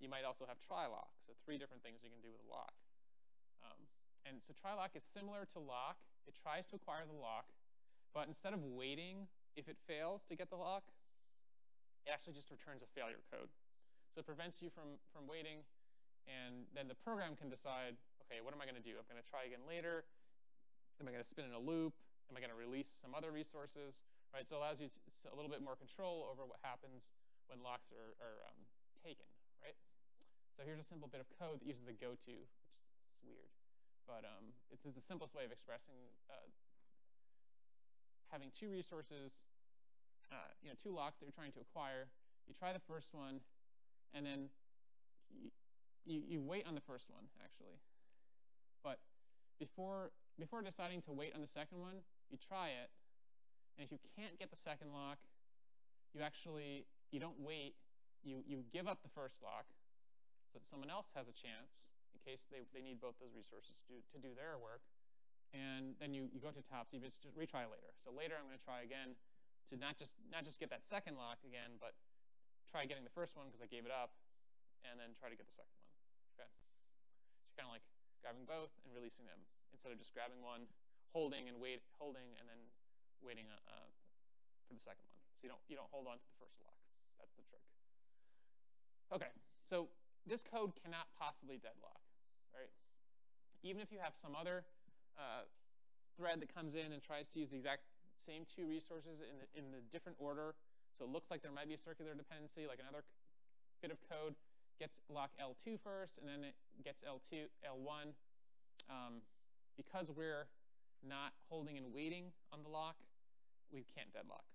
You might also have try lock, so three different things you can do with a lock. Um, and so try lock is similar to lock. It tries to acquire the lock, but instead of waiting if it fails to get the lock, it actually just returns a failure code. So it prevents you from, from waiting, and then the program can decide, okay, what am I going to do? I'm going to try again later. Am I going to spin in a loop? Am I going to release some other resources? Right? So it allows you to, a little bit more control over what happens when locks are, are um, taken. Right? So here's a simple bit of code that uses a goto, which is weird. But um, it is the simplest way of expressing uh, having two resources, uh, you know, two locks that you're trying to acquire. You try the first one, and then you, you, you wait on the first one, actually. But before, before deciding to wait on the second one, you try it. And if you can't get the second lock, you actually, you don't wait. You, you give up the first lock so that someone else has a chance in case they, they need both those resources to do, to do their work. And then you, you go to top, so you just retry later. So later I'm going to try again to not just, not just get that second lock again, but try getting the first one because I gave it up, and then try to get the second one. Okay? So you're kind of like grabbing both and releasing them instead of just grabbing one, holding and wait, holding and then waiting uh, for the second one. So you don't you don't hold on to the first lock. That's the trick. Okay, so this code cannot possibly deadlock, right? Even if you have some other uh, thread that comes in and tries to use the exact same two resources in the, in the different order, so it looks like there might be a circular dependency, like another bit of code gets lock L two first, and then it gets L two, L one. Um, because we're not holding and waiting on the lock, we can't deadlock.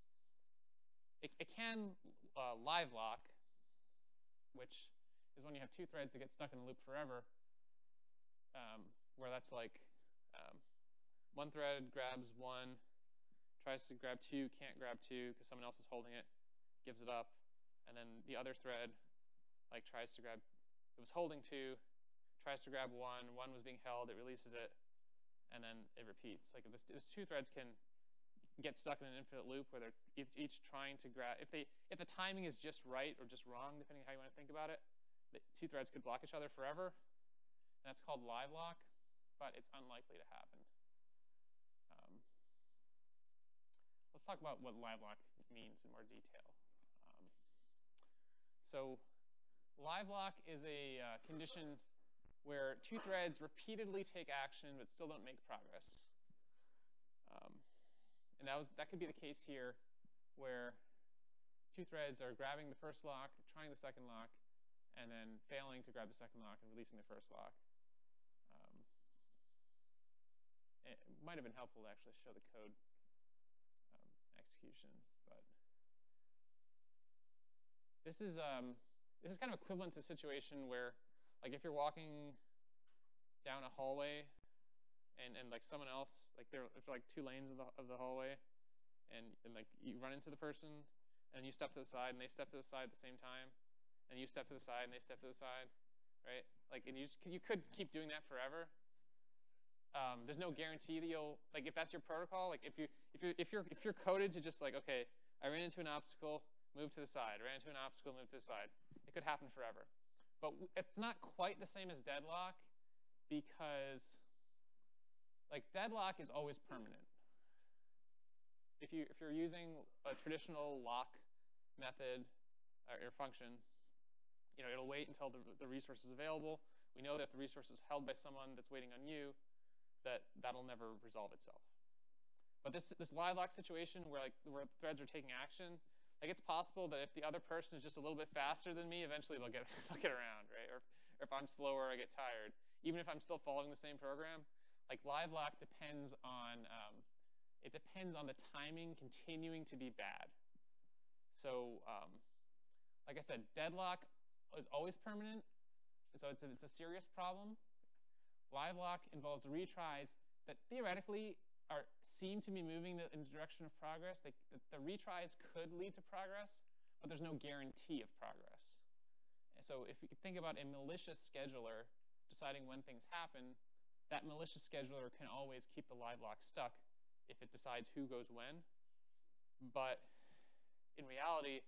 It, it can uh, live lock, which is when you have two threads that get stuck in a loop forever, um, where that's like um, one thread grabs one, tries to grab two, can't grab two because someone else is holding it, gives it up, and then the other thread like tries to grab, it was holding two, tries to grab one, one was being held, it releases it, and then it repeats. Like if this, those two threads can get stuck in an infinite loop where they're each, each trying to grab, if they if the timing is just right or just wrong, depending on how you want to think about it, the two threads could block each other forever. And that's called live lock, but it's unlikely to happen. Um, let's talk about what live lock means in more detail. Um, so live lock is a uh, condition where two threads repeatedly take action but still don't make progress. Um, and that, was, that could be the case here, where two threads are grabbing the first lock, trying the second lock, and then failing to grab the second lock and releasing the first lock. Um, it might have been helpful to actually show the code um, execution, but this is um, this is kind of equivalent to a situation where, like, if you're walking down a hallway and, and like someone else, like there are like two lanes of the of the hallway, and, and like you run into the person and you step to the side and they step to the side at the same time, and you step to the side and they step to the side, right? Like, and you just you could keep doing that forever. Um, there's no guarantee that you'll, like, if that's your protocol, like if you if you if you're if you're coded to just like, okay, I ran into an obstacle, move to the side, ran into an obstacle, move to the side, it could happen forever. But it's not quite the same as deadlock, because like deadlock is always permanent. If you if you're using a traditional lock method or, or function, you know, it'll wait until the, the resource is available. We know that if the resource is held by someone that's waiting on you, that that'll never resolve itself. But this this live lock situation where like where threads are taking action, like it's possible that if the other person is just a little bit faster than me, eventually they'll get they'll get around, right? Or, or if I'm slower, I get tired. Even if I'm still following the same program, like live lock depends on um, it depends on the timing continuing to be bad. So, um, like I said, deadlock is always permanent, and so it's a, it's a serious problem. Live lock involves retries that theoretically are seem to be moving in the direction of progress. They, the, the retries could lead to progress, but there's no guarantee of progress. And so if you think about a malicious scheduler deciding when things happen, that malicious scheduler can always keep the live lock stuck if it decides who goes when. But in reality,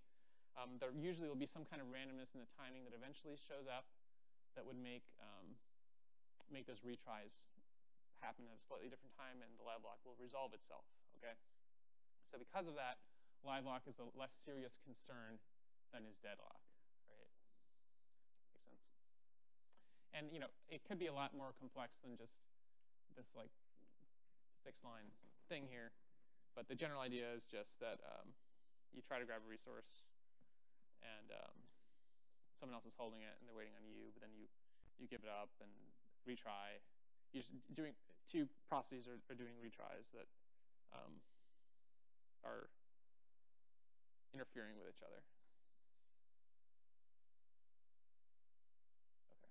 Um, there usually will be some kind of randomness in the timing that eventually shows up that would make um, make those retries happen at a slightly different time, and the live lock will resolve itself. Okay. So because of that, live lock is a less serious concern than is deadlock. Right. Makes sense. And you know, it could be a lot more complex than just this like six-line thing here. But the general idea is just that um, you try to grab a resource, and um, someone else is holding it, and they're waiting on you. But then you you give it up and retry. You're doing two processes are, are doing retries that um, are interfering with each other. Okay.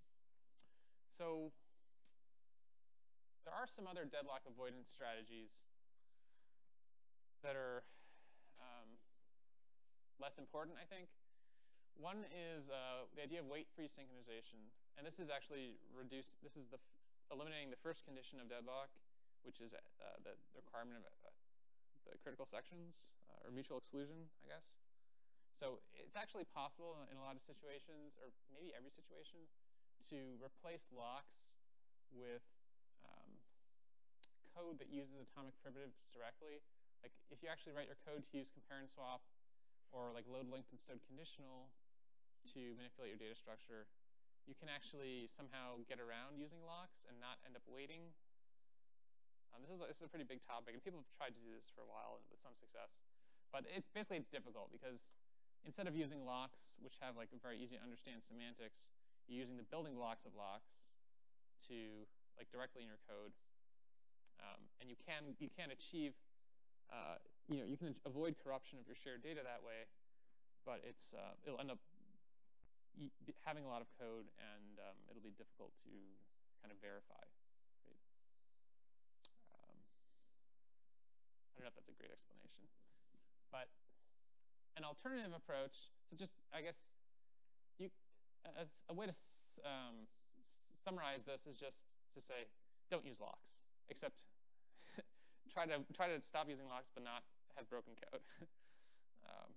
So there are some other deadlock avoidance strategies that are um, less important, I think. One is uh, the idea of wait-free synchronization, and this is actually reduce. This is the f eliminating the first condition of deadlock, which is uh, the, the requirement of uh, the critical sections uh, or mutual exclusion, I guess. So it's actually possible in a lot of situations, or maybe every situation, to replace locks with um, code that uses atomic primitives directly. Like if you actually write your code to use compare and swap, or like load linked and stowed conditional to manipulate your data structure, you can actually somehow get around using locks and not end up waiting. Um, this, is a, this is a pretty big topic, and people have tried to do this for a while and with some success. But it's basically it's difficult because instead of using locks, which have like a very easy to understand semantics, you're using the building blocks of locks to like directly in your code, um, and you can you can achieve uh, you know you can avoid corruption of your shared data that way, but it's uh, it'll end up having a lot of code, and um, it'll be difficult to kind of verify. Right? Um, I don't know if that's a great explanation, but an alternative approach. So just I guess you as a way to um, summarize this is just to say don't use locks, except try to try to stop using locks, but not have broken code. um,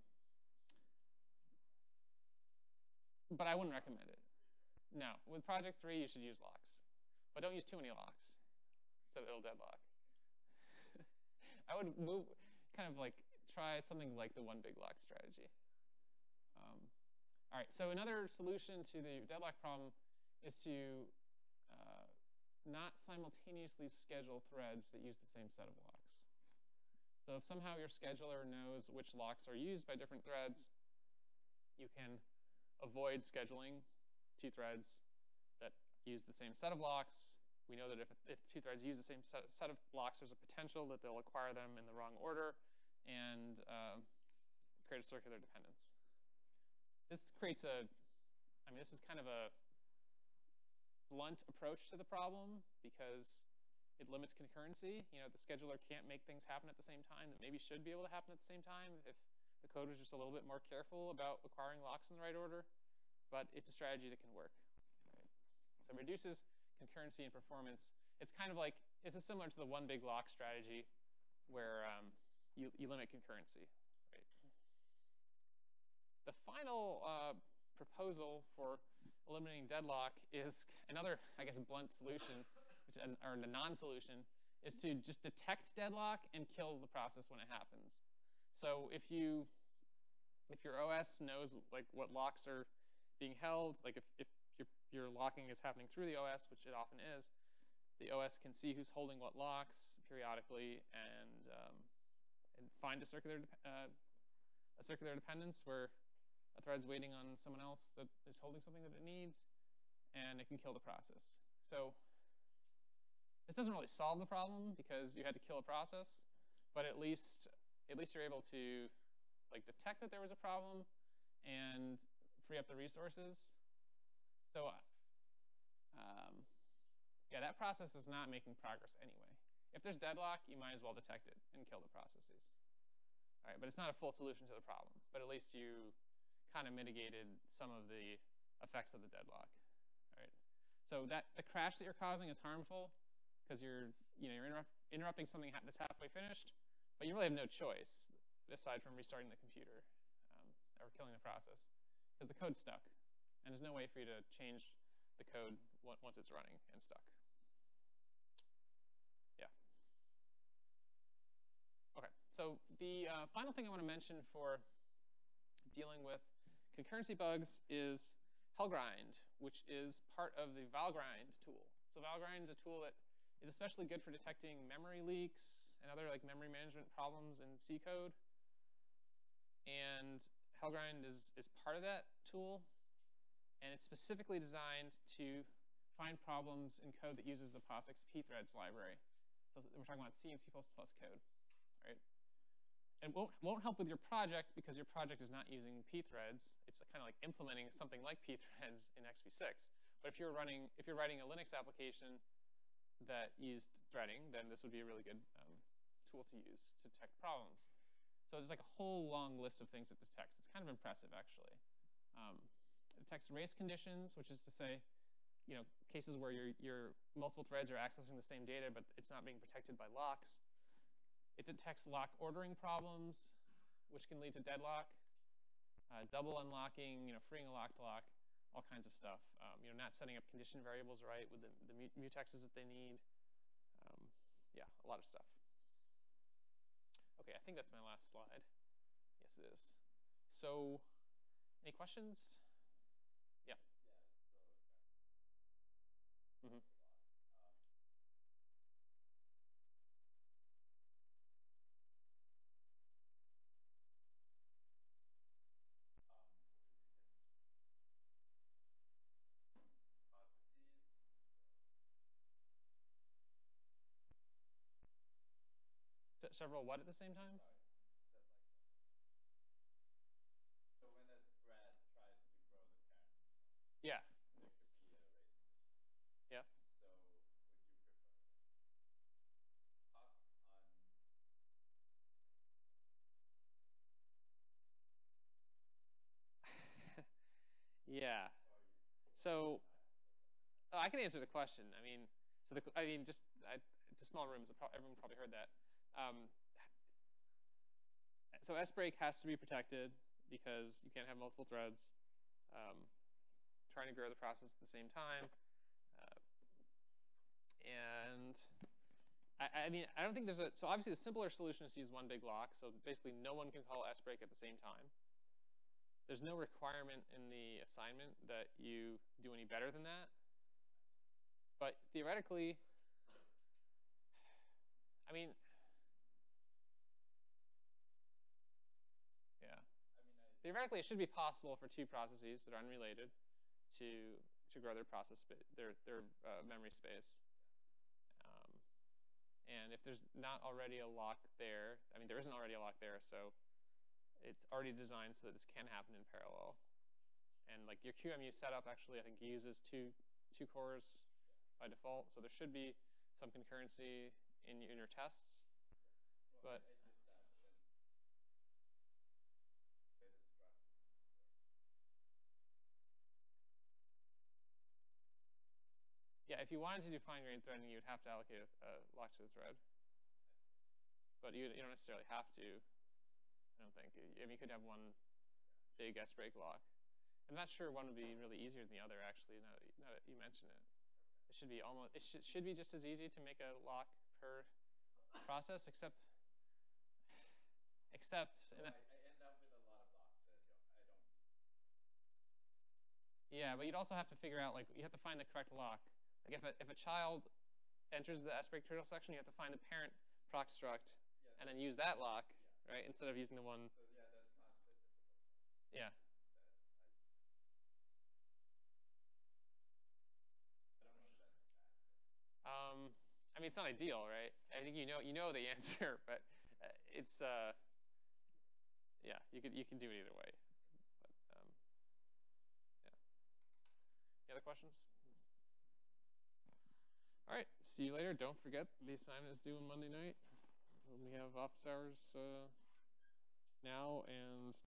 but I wouldn't recommend it. No, with project three, you should use locks, but don't use too many locks, so it'll deadlock. I would move, kind of like try something like the one big lock strategy. Um, all right, so another solution to the deadlock problem is to uh, not simultaneously schedule threads that use the same set of locks. So if somehow your scheduler knows which locks are used by different threads, you can avoid scheduling two threads that use the same set of locks. We know that if, if two threads use the same set, set of locks, there's a potential that they'll acquire them in the wrong order and uh, create a circular dependence. This creates a, I mean, this is kind of a blunt approach to the problem because it limits concurrency. You know, the scheduler can't make things happen at the same time that maybe should be able to happen at the same time if the code was just a little bit more careful about acquiring locks in the right order. But it's a strategy that can work. Right? So it reduces concurrency and performance. It's kind of like, it's similar to the one big lock strategy where um, you, you limit concurrency. Right? The final uh, proposal for eliminating deadlock is another, I guess, blunt solution, which, or the non-solution, is to just detect deadlock and kill the process when it happens. So if you, if your O S knows like what locks are being held, like if, if your, your locking is happening through the O S, which it often is, the O S can see who's holding what locks periodically and, um, and find a circular, uh, a circular dependence where a thread's waiting on someone else that is holding something that it needs, and it can kill the process. So this doesn't really solve the problem because you had to kill a process, but at least at least you're able to like detect that there was a problem and free up the resources. So um, yeah, that process is not making progress anyway. If there's deadlock, you might as well detect it and kill the processes. All right, but it's not a full solution to the problem, but at least you kind of mitigated some of the effects of the deadlock. All right. So that the crash that you're causing is harmful because you're you know you're interrupt, interrupting something that's halfway finished, but you really have no choice aside from restarting the computer. Um, or killing the process, because the code's stuck, and there's no way for you to change the code once it's running and stuck. Yeah. Okay, so the uh, final thing I want to mention for dealing with concurrency bugs is Hellgrind, which is part of the Valgrind tool. So Valgrind is a tool that is especially good for detecting memory leaks and other like memory management problems in C code. And Hellgrind is, is part of that tool. And it's specifically designed to find problems in code that uses the POSIX pthreads library. So we're talking about C and C plus plus code, right? And won't, won't help with your project because your project is not using pthreads. It's kind of like implementing something like pthreads in x v six. But if you're running, if you're writing a Linux application that used threading, then this would be a really good um, tool to use to detect problems. So there's like a whole long list of things it detects. It's kind of impressive, actually. Um, it detects race conditions, which is to say, you know, cases where your your multiple threads are accessing the same data, but it's not being protected by locks. It detects lock ordering problems, which can lead to deadlock, uh, double unlocking, you know, freeing a locked lock, all kinds of stuff. Um, you know, not setting up condition variables right with the, the mutexes that they need. Um, yeah, a lot of stuff. Okay, I think that's my last slide. Yes, it is. So, any questions? Yeah. Mm-hmm. Se several what at the same time? Yeah. Yeah. Yeah. So oh, I can answer the question. I mean, so the I mean, just I, it's a small room, so probably, everyone probably heard that. Um, so S break has to be protected because you can't have multiple threads um, trying to grow the process at the same time. Uh, and I, I mean, I don't think there's a so obviously the simpler solution is to use one big lock. So basically, no one can call S break at the same time. There's no requirement in the assignment that you do any better than that. But theoretically, I mean, yeah. Theoretically, it should be possible for two processes that are unrelated to to grow their process their their uh, memory space. Um, and if there's not already a lock there, I mean, there isn't already a lock there, so it's already designed so that this can happen in parallel. And like your Q M U setup actually, I think uses two two cores by default, so there should be some concurrency in in your tests. But yeah, if you wanted to do fine-grained threading, you would have to allocate a, a lock to the thread. But you, you don't necessarily have to, I don't think. I mean, you could have one big S break lock. I'm not sure one would be really easier than the other, actually, now that, now that you mention it. It should be almost, it should, should be just as easy to make a lock per process, except, except, so I, I end up with a lot of locks that I don't, I don't use. Yeah, but you'd also have to figure out, like, you have to find the correct lock. Like, if a, if a child enters the S break tutorial section, you have to find the parent proc struct yeah, and then use that lock, yeah, right, instead of using the one. So, yeah, that's not the difficult part. Yeah. I don't know if that's bad. Um, I mean, it's not ideal, right? I think you know you know the answer, but uh, it's uh, yeah, you could you can do it either way. But um, yeah. Any other questions? All right. See you later. Don't forget the assignment is due on Monday night. We have office hours uh, now and